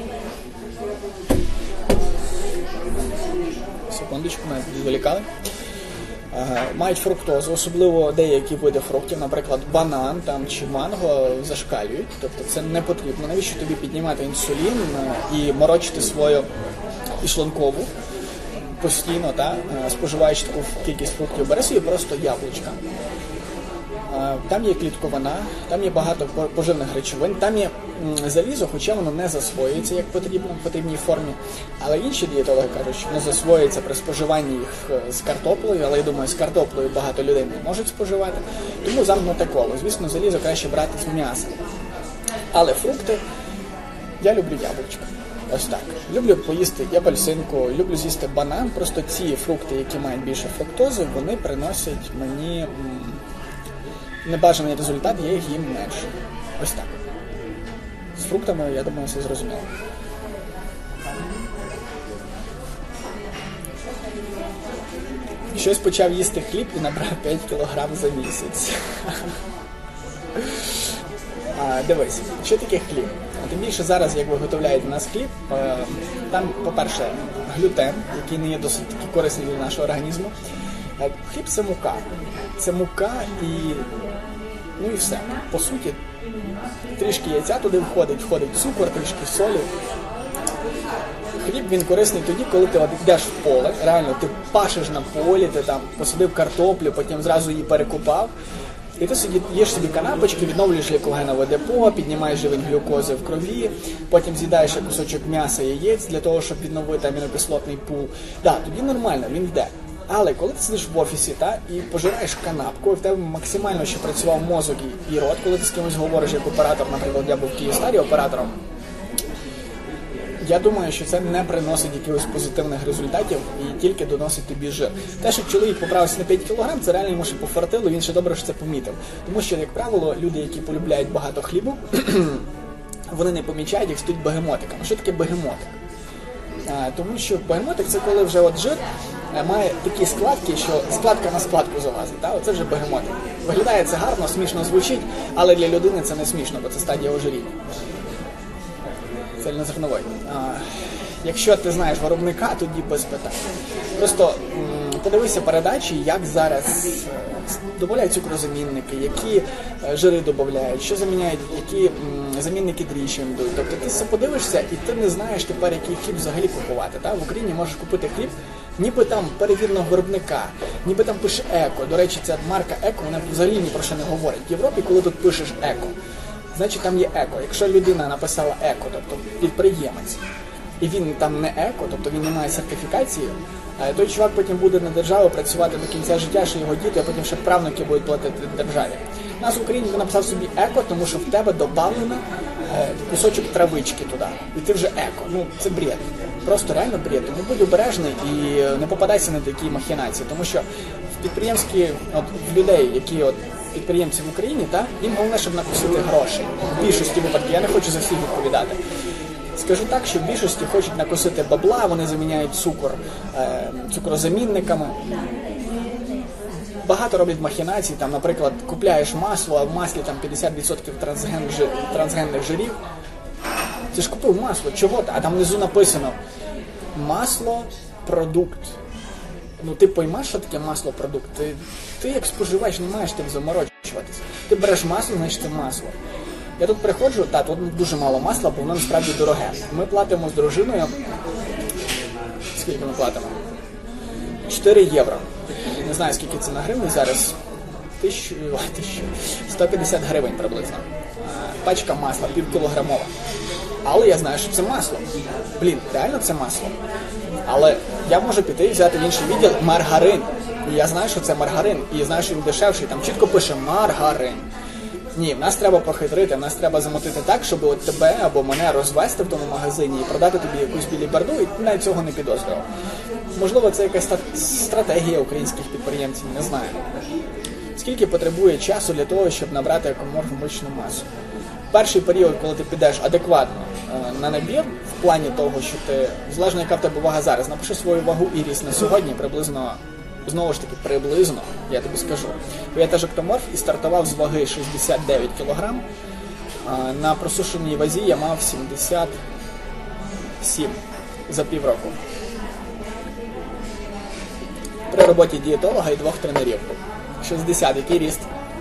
Секундочку, мене відволікали. Ага, мають фруктозу, особливо деякі види фруктів, наприклад, банан там, чи манго зашкалюють. Тобто це не потрібно. Навіщо тобі піднімати інсулін і морочити свою підшлункову постійно, та, споживаючи таку кількість фруктів? Бери собі просто яблучка. Там є клітковина, там є багато поживних речовин, там є залізо, хоча воно не засвоюється як потрібно, в потрібній формі. Але інші дієтологи кажуть, що воно засвоюється при споживанні їх з картоплею, але я думаю, з картоплею багато людей не можуть споживати. Тому замкнуте коло. Звісно, залізо краще брати з м'яса. Але фрукти, я люблю яблучка. Ось так. Люблю поїсти апельсинку, люблю з'їсти банан. Просто ці фрукти, які мають більше фруктози, вони приносять мені небажаний результат, я їх їм менше. Ось так. З фруктами, я думаю, все зрозуміло. Щось почав їсти хліб і набрав п'ять кілограм за місяць. А, дивись, що таке хліб? Тим більше зараз, як виготовляють у нас хліб, там, по-перше, глютен, який не є досить корисний для нашого організму. Хліб – це мука. Це мука і... ну і все. По суті, трішки яйця туди входить, входить цукор, трішки солі. Хліб, він корисний тоді, коли ти йдеш в поле, реально, ти пашеш на полі, ти там посадив картоплю, потім зразу її перекопав. І ти собі, їш собі канапочки, відновлюєш глікогенове депо, піднімаєш рівень глюкози в крові, потім з'їдаєш кусочок м'яса, яєць для того, щоб відновити амінокислотний пул. Так, да, тоді нормально, він йде. Але коли ти сидиш в офісі та, і пожираєш канапку, і в тебе максимально ще працював мозок і, і рот, коли ти з кимось говориш як оператор, наприклад, я був в Київстарі оператором, я думаю, що це не приносить якихось позитивних результатів і тільки доносить тобі жир. Те, що чоловік поправився на п'ять кілограм, це реально йому ще пофартило, він ще добре що це помітив. Тому що, як правило, люди, які полюбляють багато хлібу, вони не помічають, як стають бегемотиками. Що таке бегемотик? А, тому що бегемотик – це коли вже от жир має такі складки, що складка на складку залазить. Та? Оце вже бегемотик. Виглядає це гарно, смішно звучить, але для людини це не смішно, бо це стадія ожиріння. Цельнозерновий. А, якщо ти знаєш виробника, тоді без питань. Просто м, подивися передачі, як зараз е, додають цукрозамінники, які е, жири додають, що заміняють, які м, замінники дріжджі йдуть. Тобто ти все подивишся і ти не знаєш тепер, який хліб взагалі купувати. Та? В Україні можеш купити хліб, ніби там перевіреного виробника, ніби там пише еко. До речі, ця марка еко, вона взагалі ні про що не говорить. В Європі, коли тут пишеш еко, значить там є еко. Якщо людина написала еко, тобто підприємець, і він там не еко, тобто він не має сертифікації, той чувак потім буде на державу працювати до кінця життя, що його діти, а потім ще правнуки будуть платити державі. У нас в Україні він написав собі еко, тому що в тебе додавлено кусочок травички туди. І ти вже еко. Ну, це бред. Просто реально бред. Тому будь обережний і не попадайся на такі махінації. Тому що в підприємські, от в людей, які от підприємці в Україні, та, їм головне, щоб накусити гроші. В більшості випадків, я не хочу за всіх відповідати. Скажу так, що в більшості хочуть накусити бабла, вони заміняють цукор е, цукрозамінниками. Багато роблять махінацій, там, наприклад, купляєш масло, а в маслі там п'ятдесят відсотків трансген, жир, трансгенних жирів. Ти ж купив масло, чого ти? А там внизу написано масло – продукт. Ну, ти поймеш, що таке масло-продукт. Ти, ти як споживач не маєш тим заморочуватися. Ти береш масло, значить це масло. Я тут приходжу, так, тут дуже мало масла, бо воно насправді дороге. Ми платимо з дружиною, скільки ми платимо? чотири євро. Не знаю, скільки це на гривні зараз. Тисячу, тисячу, сто п'ятдесят гривень приблизно. Пачка масла, півкілограмова. Але я знаю, що це масло. Блін, реально це масло. Але я можу піти і взяти в інший відділ маргарин. І я знаю, що це маргарин. І я знаю, що він дешевший. Там чітко пише маргарин. Ні, в нас треба похитрити, в нас треба замотити так, щоб от тебе або мене розвести в тому магазині і продати тобі якусь біліберду, і ти навіть цього не підозрював. Можливо, це якась стратегія українських підприємців, не знаю. Скільки потребує часу для того, щоб набрати якомога мишну масу? Перший період, коли ти підеш адекватно на набір, в плані того, що ти, залежно яка в тебе вага зараз, напиши свою вагу і ріст на сьогодні, приблизно, знову ж таки, приблизно, я тобі скажу. Я теж ектоморф і стартував з ваги шістдесят дев'ять кілограм, на просушеній вазі я мав сімдесят сім за півроку. При роботі дієтолога і двох тренерів. шістдесят, який ріст?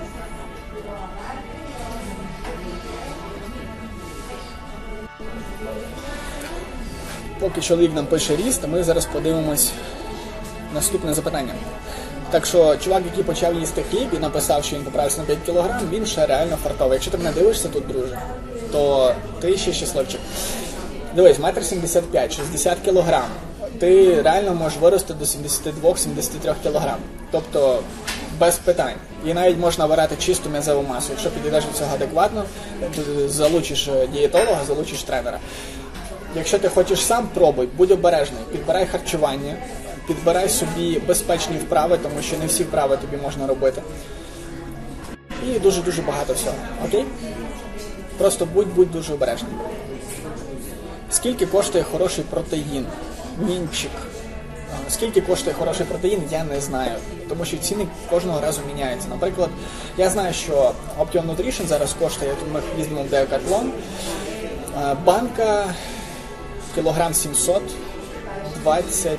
Поки чоловік нам пише ріст, ми зараз подивимось наступне запитання. Так що, чувак, який почав їсти хліб і написав, що він поправився на п'ять кілограм, він ще реально фартовий. Якщо ти мене дивишся тут, друже, то ти ще щасливчик. Дивись, метр сімдесят п'ять, шістдесят кілограм. Ти реально можеш вирости до сімдесят два - сімдесят три кілограм. Тобто, без питань. І навіть можна набирати чисту м'язову масу. Якщо підійдеш до цього адекватно, залучиш дієтолога, залучиш тренера. Якщо ти хочеш сам, пробуй, будь обережний, підбирай харчування, підбирай собі безпечні вправи, тому що не всі вправи тобі можна робити. і дуже-дуже багато всього. Окей? Просто будь, будь дуже обережний. Скільки коштує хороший протеїн? Мінчик. Скільки коштує хороший протеїн, я не знаю, тому що ціни кожного разу міняються. Наприклад, я знаю, що Optimum Nutrition зараз коштує, ми їздимо в Decathlon, банка кілограм сімсот, двадцять,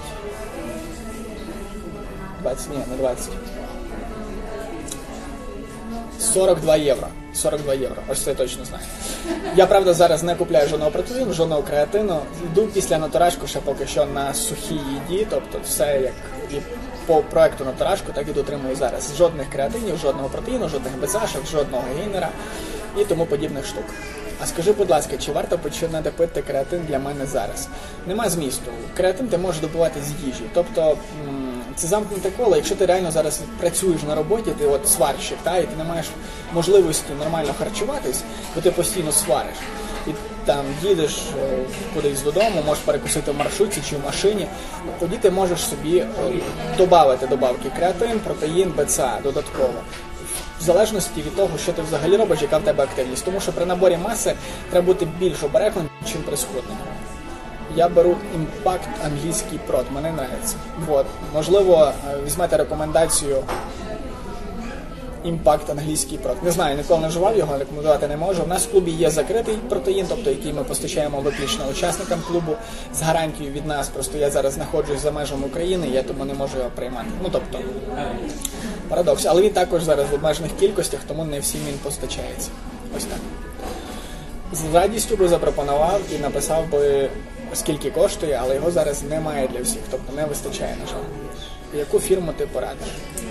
двадцять, ні, не двадцять, сорок два євро. сорок два євро, ось це я точно знаю. Я, правда, зараз не купляю жодного протеїну, жодного креатину. Йду після натуражку ще поки що на сухій їді, тобто все як і по проекту натуражку, так і дотримую зараз. Жодних креатинів, жодного протеїну, жодних безашок, жодного гейнера і тому подібних штук. А скажи, будь ласка, чи варто починати пити креатин для мене зараз? Нема змісту. Креатин ти можеш добувати з їжі. Тобто це замкнуте коло. Якщо ти реально зараз працюєш на роботі, ти от сварщик, та, і ти не маєш можливості нормально харчуватись, бо ти постійно свариш. І там їдеш е, кудись додому, можеш перекусити в маршрутці чи в машині, тоді ти можеш собі е, додати добавки креатин, протеїн, БЦА додатково. В залежності від того, що ти взагалі робиш, яка в тебе активність. Тому що при наборі маси треба бути більш обережним, ніж при схудненні. Я беру Impact англійський прот, мені подобається. Вот. Можливо, візьмете рекомендацію Impact англійський прот. Не знаю, ніколи не вживав його, рекомендувати не можу. У нас в клубі є закритий протеїн, тобто який ми постачаємо виключно учасникам клубу з гарантією від нас. Просто я зараз знаходжусь за межами України, я тому не можу його приймати. Ну, тобто, парадокс. Але він також зараз в обмежених кількостях, тому не всім він постачається. Ось так. З радістю би запропонував і написав би, скільки коштує, але його зараз немає для всіх, тобто не вистачає, на жаль. Яку фірму ти порадиш?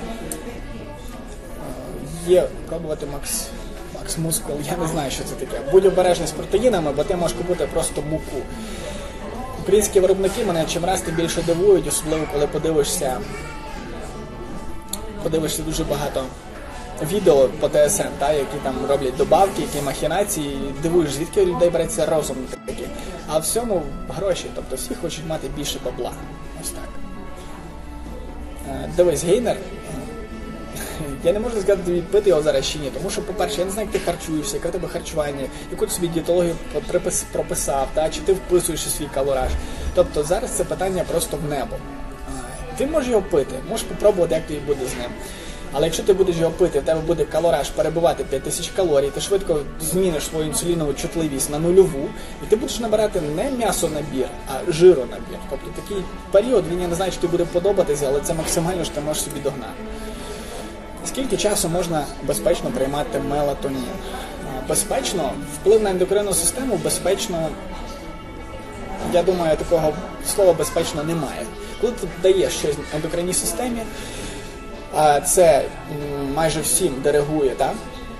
Є пробувати Макс, Макс Мускул, я не знаю, що це таке. Будь обережний з протеїнами, бо ти можеш купити просто муку. Українські виробники мене чим раз ти більше дивують, особливо коли подивишся, подивишся дуже багато відео по Т С Н, та, які там роблять добавки, які махінації, дивуєш, звідки у людей береться розум такий. А в цьому гроші, тобто всі хочуть мати більше бабла. Ось так. Дивись, гейнер, я не можу сказати тобі, пити його зараз чи ні, тому що, по-перше, я не знаю, як ти харчуєшся, яке в тебе харчування, яку ти собі дієтологію прописав, та, чи ти вписуєш свій калораж. Тобто зараз це питання просто в небо. Ти можеш його пити, можеш попробувати, як тобі буде з ним. Але якщо ти будеш його пити, в тебе буде калораж перебувати п'ять тисяч калорій, ти швидко зміниш свою інсулінову чутливість на нульову, і ти будеш набирати не м'ясо-набір, а жиро-набір. Тобто такий період, він, я не знаю, чи тобі буде подобатися, але це максимально, що ти можеш собі догнати. Скільки часу можна безпечно приймати мелатонін? Безпечно, вплив на ендокринну систему, безпечно, я думаю, такого слова безпечно немає. Коли ти даєш щось ендокринній системі, а це майже всім диригує, так?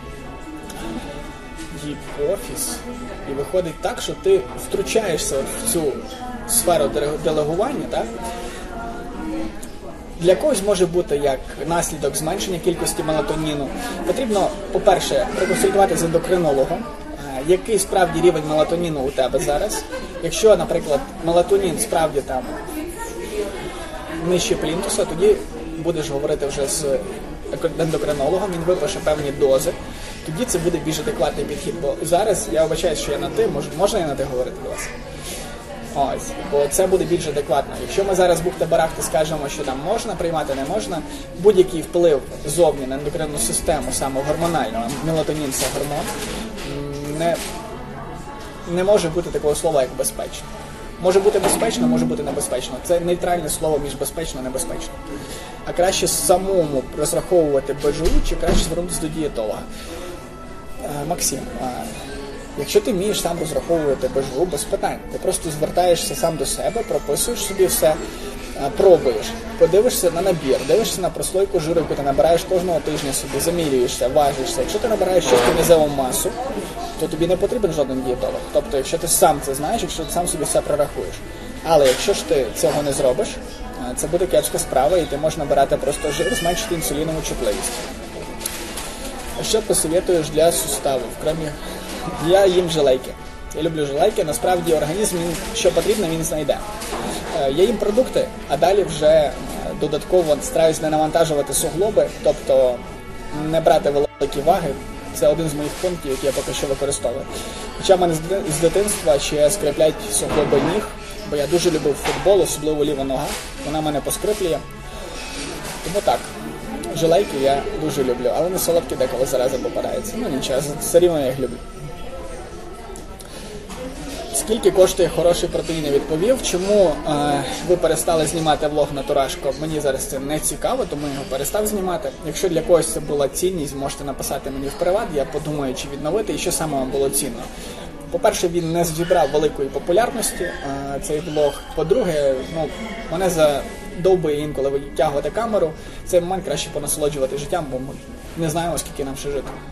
Гіпофіз. І виходить так, що ти втручаєшся от в цю сферу делегування, так? Для когось може бути як наслідок зменшення кількості мелатоніну. Потрібно, по-перше, проконсультуватися з ендокринологом, який справді рівень мелатоніну у тебе зараз. Якщо, наприклад, мелатонін справді там нижче плінтуса, тоді будеш говорити вже з ендокринологом, він випише певні дози, тоді це буде більш адекватний підхід. Бо зараз, я вибачаюсь, що я на ти, мож, можна я на ти говорити до вас? Ось, бо це буде більш адекватно. Якщо ми зараз бухти-барахти скажемо, що там можна приймати, не можна, будь-який вплив зовні на ендокринну систему, саме гормональну, мелатонін – це гормон, не, не може бути такого слова, як безпечно. Може бути безпечно, може бути небезпечно. Це нейтральне слово між безпечно і небезпечно. А краще самому розраховувати Б Ж У, чи краще звернутися до дієтолога. Максим, якщо ти вмієш сам розраховувати Б Ж У, без питань. Ти просто звертаєшся сам до себе, прописуєш собі все, пробуєш, подивишся на набір, дивишся на прослойку жиру, яку ти набираєш кожного тижня собі, замірюєшся, важишся. Якщо ти набираєш чисту м'язеву масу, то тобі не потрібен жоден дієтолог. Тобто, якщо ти сам це знаєш, якщо ти сам собі все прорахуєш. Але якщо ж ти цього не зробиш, це буде кепська справа, і ти можеш набирати просто жир, зменшити інсулінову чутливість. Що посоветуєш для суставів? Кромі... Я їм желейки. Я люблю желейки, насправді організм, він, що потрібно, він знайде. Я їм продукти, а далі вже додатково стараюсь не навантажувати суглоби, тобто не брати велику великі ваги. Це один з моїх пунктів, які я поки що використовую. Хоча в мене з дитинства ще скріплять суглоби ніг, бо я дуже любив футбол, особливо ліва нога. Вона мене поскриплює. Тому так, жилейки я дуже люблю, але не солодкі деколи зарази попадаються. Ну нічого, все рівно я їх люблю. Скільки коштує хороший протеїн, я відповів. Чому е, ви перестали знімати влог на Турашко? Мені зараз це не цікаво, тому я його перестав знімати. Якщо для когось це була цінність, можете написати мені в приват, я подумаю, чи відновити, і що саме вам було цінно. По-перше, він не зібрав великої популярності, е, цей влог. По-друге, ну, мене задовбує інколи витягувати камеру. Цей момент краще понасолоджувати життям, бо ми не знаємо, скільки нам ще жити.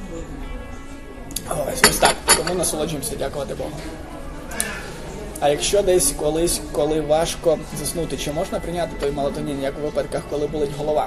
Ось, ось так, тому насолоджуємося, дякувати Богу. А якщо десь колись, коли важко заснути, чи можна прийняти той мелатонін, як у випадках, коли болить голова?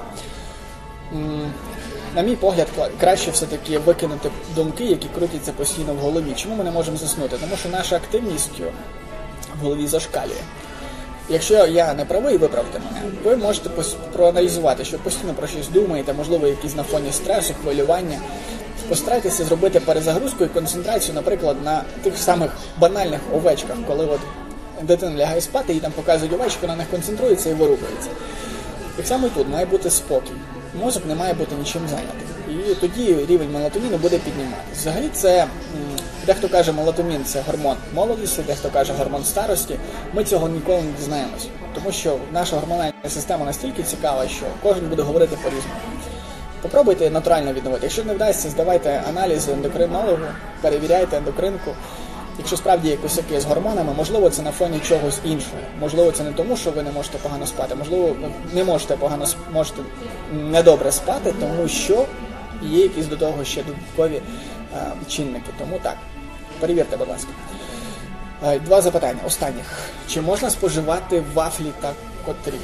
На мій погляд, краще все-таки викинути думки, які крутяться постійно в голові. Чому ми не можемо заснути? Тому що наша активність в голові зашкалює. Якщо я не правий, виправте мене, ви можете проаналізувати, що постійно про щось думаєте, можливо, якісь на фоні стресу, хвилювання. Постарайтеся зробити перезагрузку і концентрацію, наприклад, на тих самих банальних овечках, коли от дитина лягає спати і там показують овечку, вона на них концентрується і вирубується. Так само і тут має бути спокій. Мозок не має бути нічим зайнятим. І тоді рівень мелатоніну буде підніматися. Взагалі це, дехто каже, мелатонін – це гормон молодості, дехто каже гормон старості. Ми цього ніколи не дізнаємось, тому що наша гормональна система настільки цікава, що кожен буде говорити по-різному. Попробуйте натурально відновити. Якщо не вдасться, здавайте аналізи ендокринологу, перевіряйте ендокринку. Якщо справді є косяки з гормонами, можливо, це на фоні чогось іншого. Можливо, це не тому, що ви не можете погано спати. Можливо, ви не можете погано можете недобре спати, тому що є якісь до того ще додаткові е, чинники. Тому так, перевірте, будь ласка. Е, два запитання. Останніх. Чи можна споживати вафлі та котрі?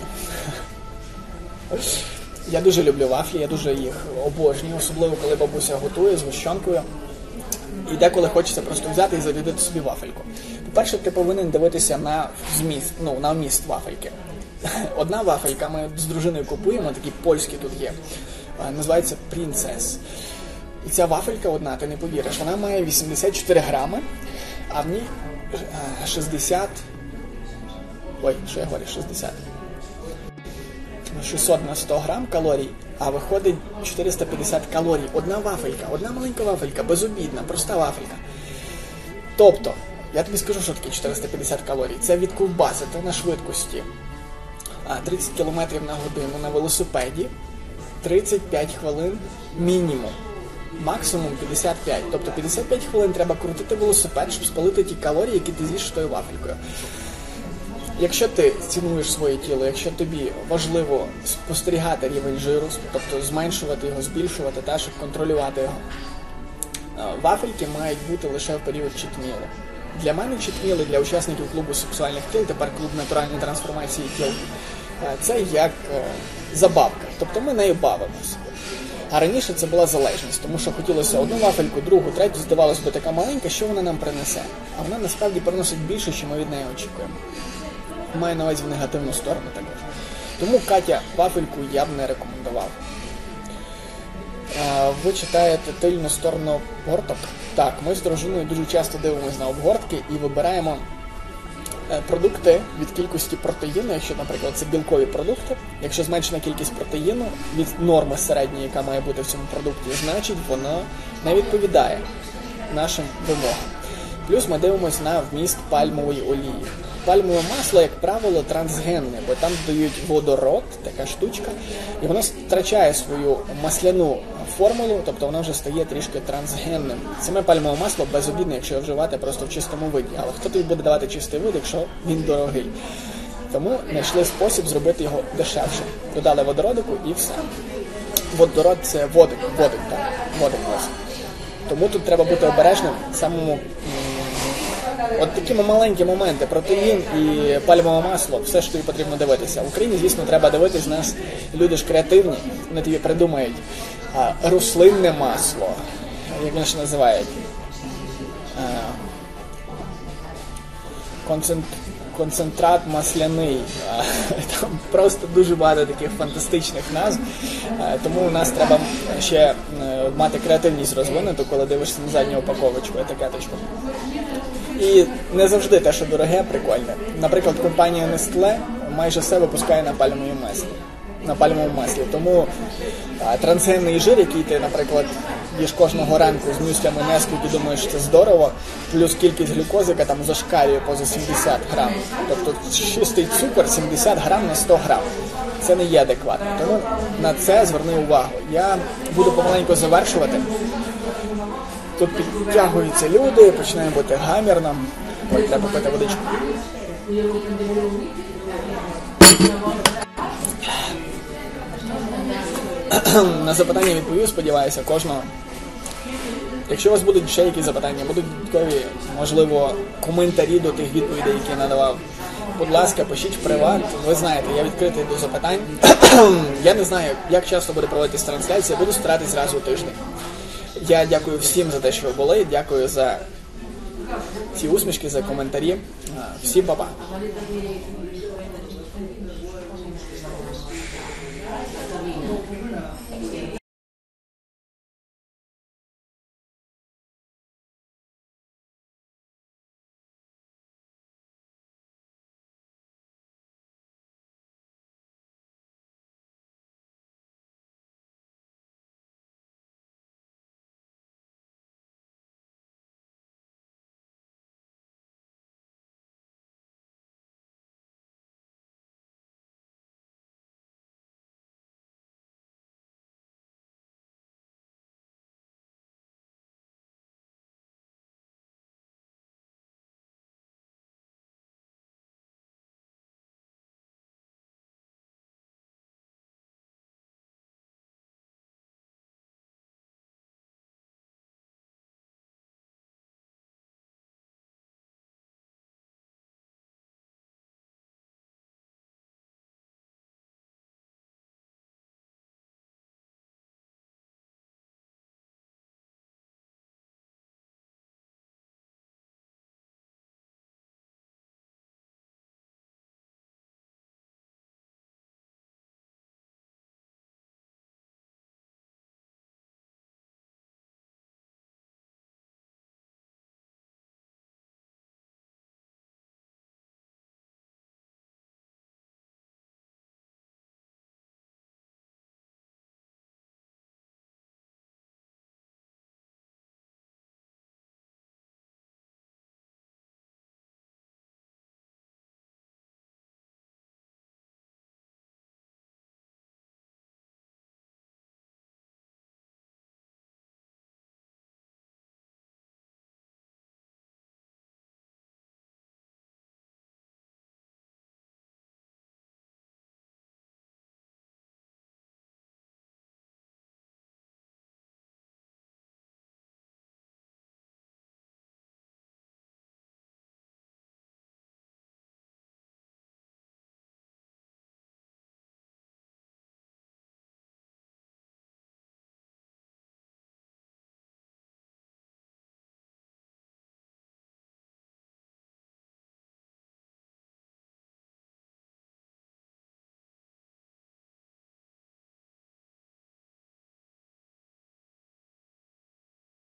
Я дуже люблю вафлі, я дуже їх обожнюю, особливо коли бабуся готує з гущонкою. І деколи хочеться просто взяти і зарядити собі вафельку. По-перше, ти повинен дивитися на зміст, ну, на вміст вафельки. Одна вафелька, ми з дружиною купуємо, такі польські тут є, називається Princess. І ця вафелька одна, ти не повіриш, вона має вісімдесят чотири грами, а в ній шістдесят, ой, що я говорю, шістдесят. шістсот на сто грам калорій, а виходить чотириста п'ятдесят калорій. Одна вафелька, одна маленька вафелька, безобідна, проста вафелька. Тобто, я тобі скажу, що таке чотириста п'ятдесят калорій. Це від ковбаси, ти на швидкості тридцять кілометрів на годину на велосипеді, тридцять п'ять хвилин мінімум. Максимум п'ятдесят п'ять. Тобто п'ятдесят п'ять хвилин треба крутити велосипед, щоб спалити ті калорії, які ти з'їш тою вафелькою. Якщо ти цінуєш своє тіло, якщо тобі важливо спостерігати рівень жиру, тобто зменшувати його, збільшувати, та, щоб контролювати його, вафельки мають бути лише в період читмілу. Для мене читміли, для учасників клубу сексуальних тіл, тепер клуб натуральної трансформації тіл, це як забавка, тобто ми нею бавимося. А раніше це була залежність, тому що хотілося одну вафельку, другу, третю, здавалося би така маленька, що вона нам принесе. А вона насправді приносить більше, ніж ми від неї очікуємо. Маю на увазі в негативну сторону також. Тому, Катя, вафельку я б не рекомендував. Ви читаєте тильну сторону обгорток? Так, ми з дружиною дуже часто дивимося на обгортки і вибираємо продукти від кількості протеїну, якщо, наприклад, це білкові продукти. Якщо зменшена кількість протеїну від норми середньої, яка має бути в цьому продукті, значить воно не відповідає нашим вимогам. Плюс ми дивимося на вміст пальмової олії. Пальмове масло, як правило, трансгенне, бо там додають водород, така штучка, і воно втрачає свою масляну формулу, тобто воно вже стає трішки трансгенним. Саме пальмове масло безобідне, якщо його вживати просто в чистому виді, але хто тобі буде давати чистий вид, якщо він дорогий? Тому знайшли спосіб зробити його дешевше. Додали водородику і все. Водород – це водик, водик, так, водик просто. Тому тут треба бути обережним в самому... От такі маленькі моменти, протеїн і пальмове масло, все, що тобі потрібно дивитися. В Україні, звісно, треба дивитись, нас люди ж креативні, вони тобі придумають а, рослинне масло, як вони ще називають, а, концент... концентрат масляний. Там просто дуже багато таких фантастичних назв. Тому у нас треба ще мати креативність розвинуту, коли дивишся на задню упаковочку, етикеточку. І не завжди те, що дороге, прикольне. Наприклад, компанія Nestlé майже все випускає на пальмовому маслі. На пальмовому маслі. Тому а, трансгенний жир, який ти, наприклад, їш кожного ранку з мюслями Nesquik і думаєш, що це здорово, плюс кількість глюкози, яка там зашкалює поза сімдесят грам. Тобто чистий цукор сімдесят грам на сто грам. Це не є адекватно. Тому на це зверни увагу. Я буду помаленьку завершувати. Тут підтягуються люди, починає бути гамірно. Ой, треба пити водичку. На запитання відповів, сподіваюся, кожного. Якщо у вас будуть ще якісь запитання, будуть додаткові, можливо, коментарі до тих відповідей, які я надавав, будь ласка, пишіть в приват. Ви знаєте, я відкритий до запитань. Я не знаю, як часто буде проводитись трансляція, буду старатись раз у тиждень. Я дякую всім за те, що ви були, дякую за ці усмішки, за коментарі. Всім па-па.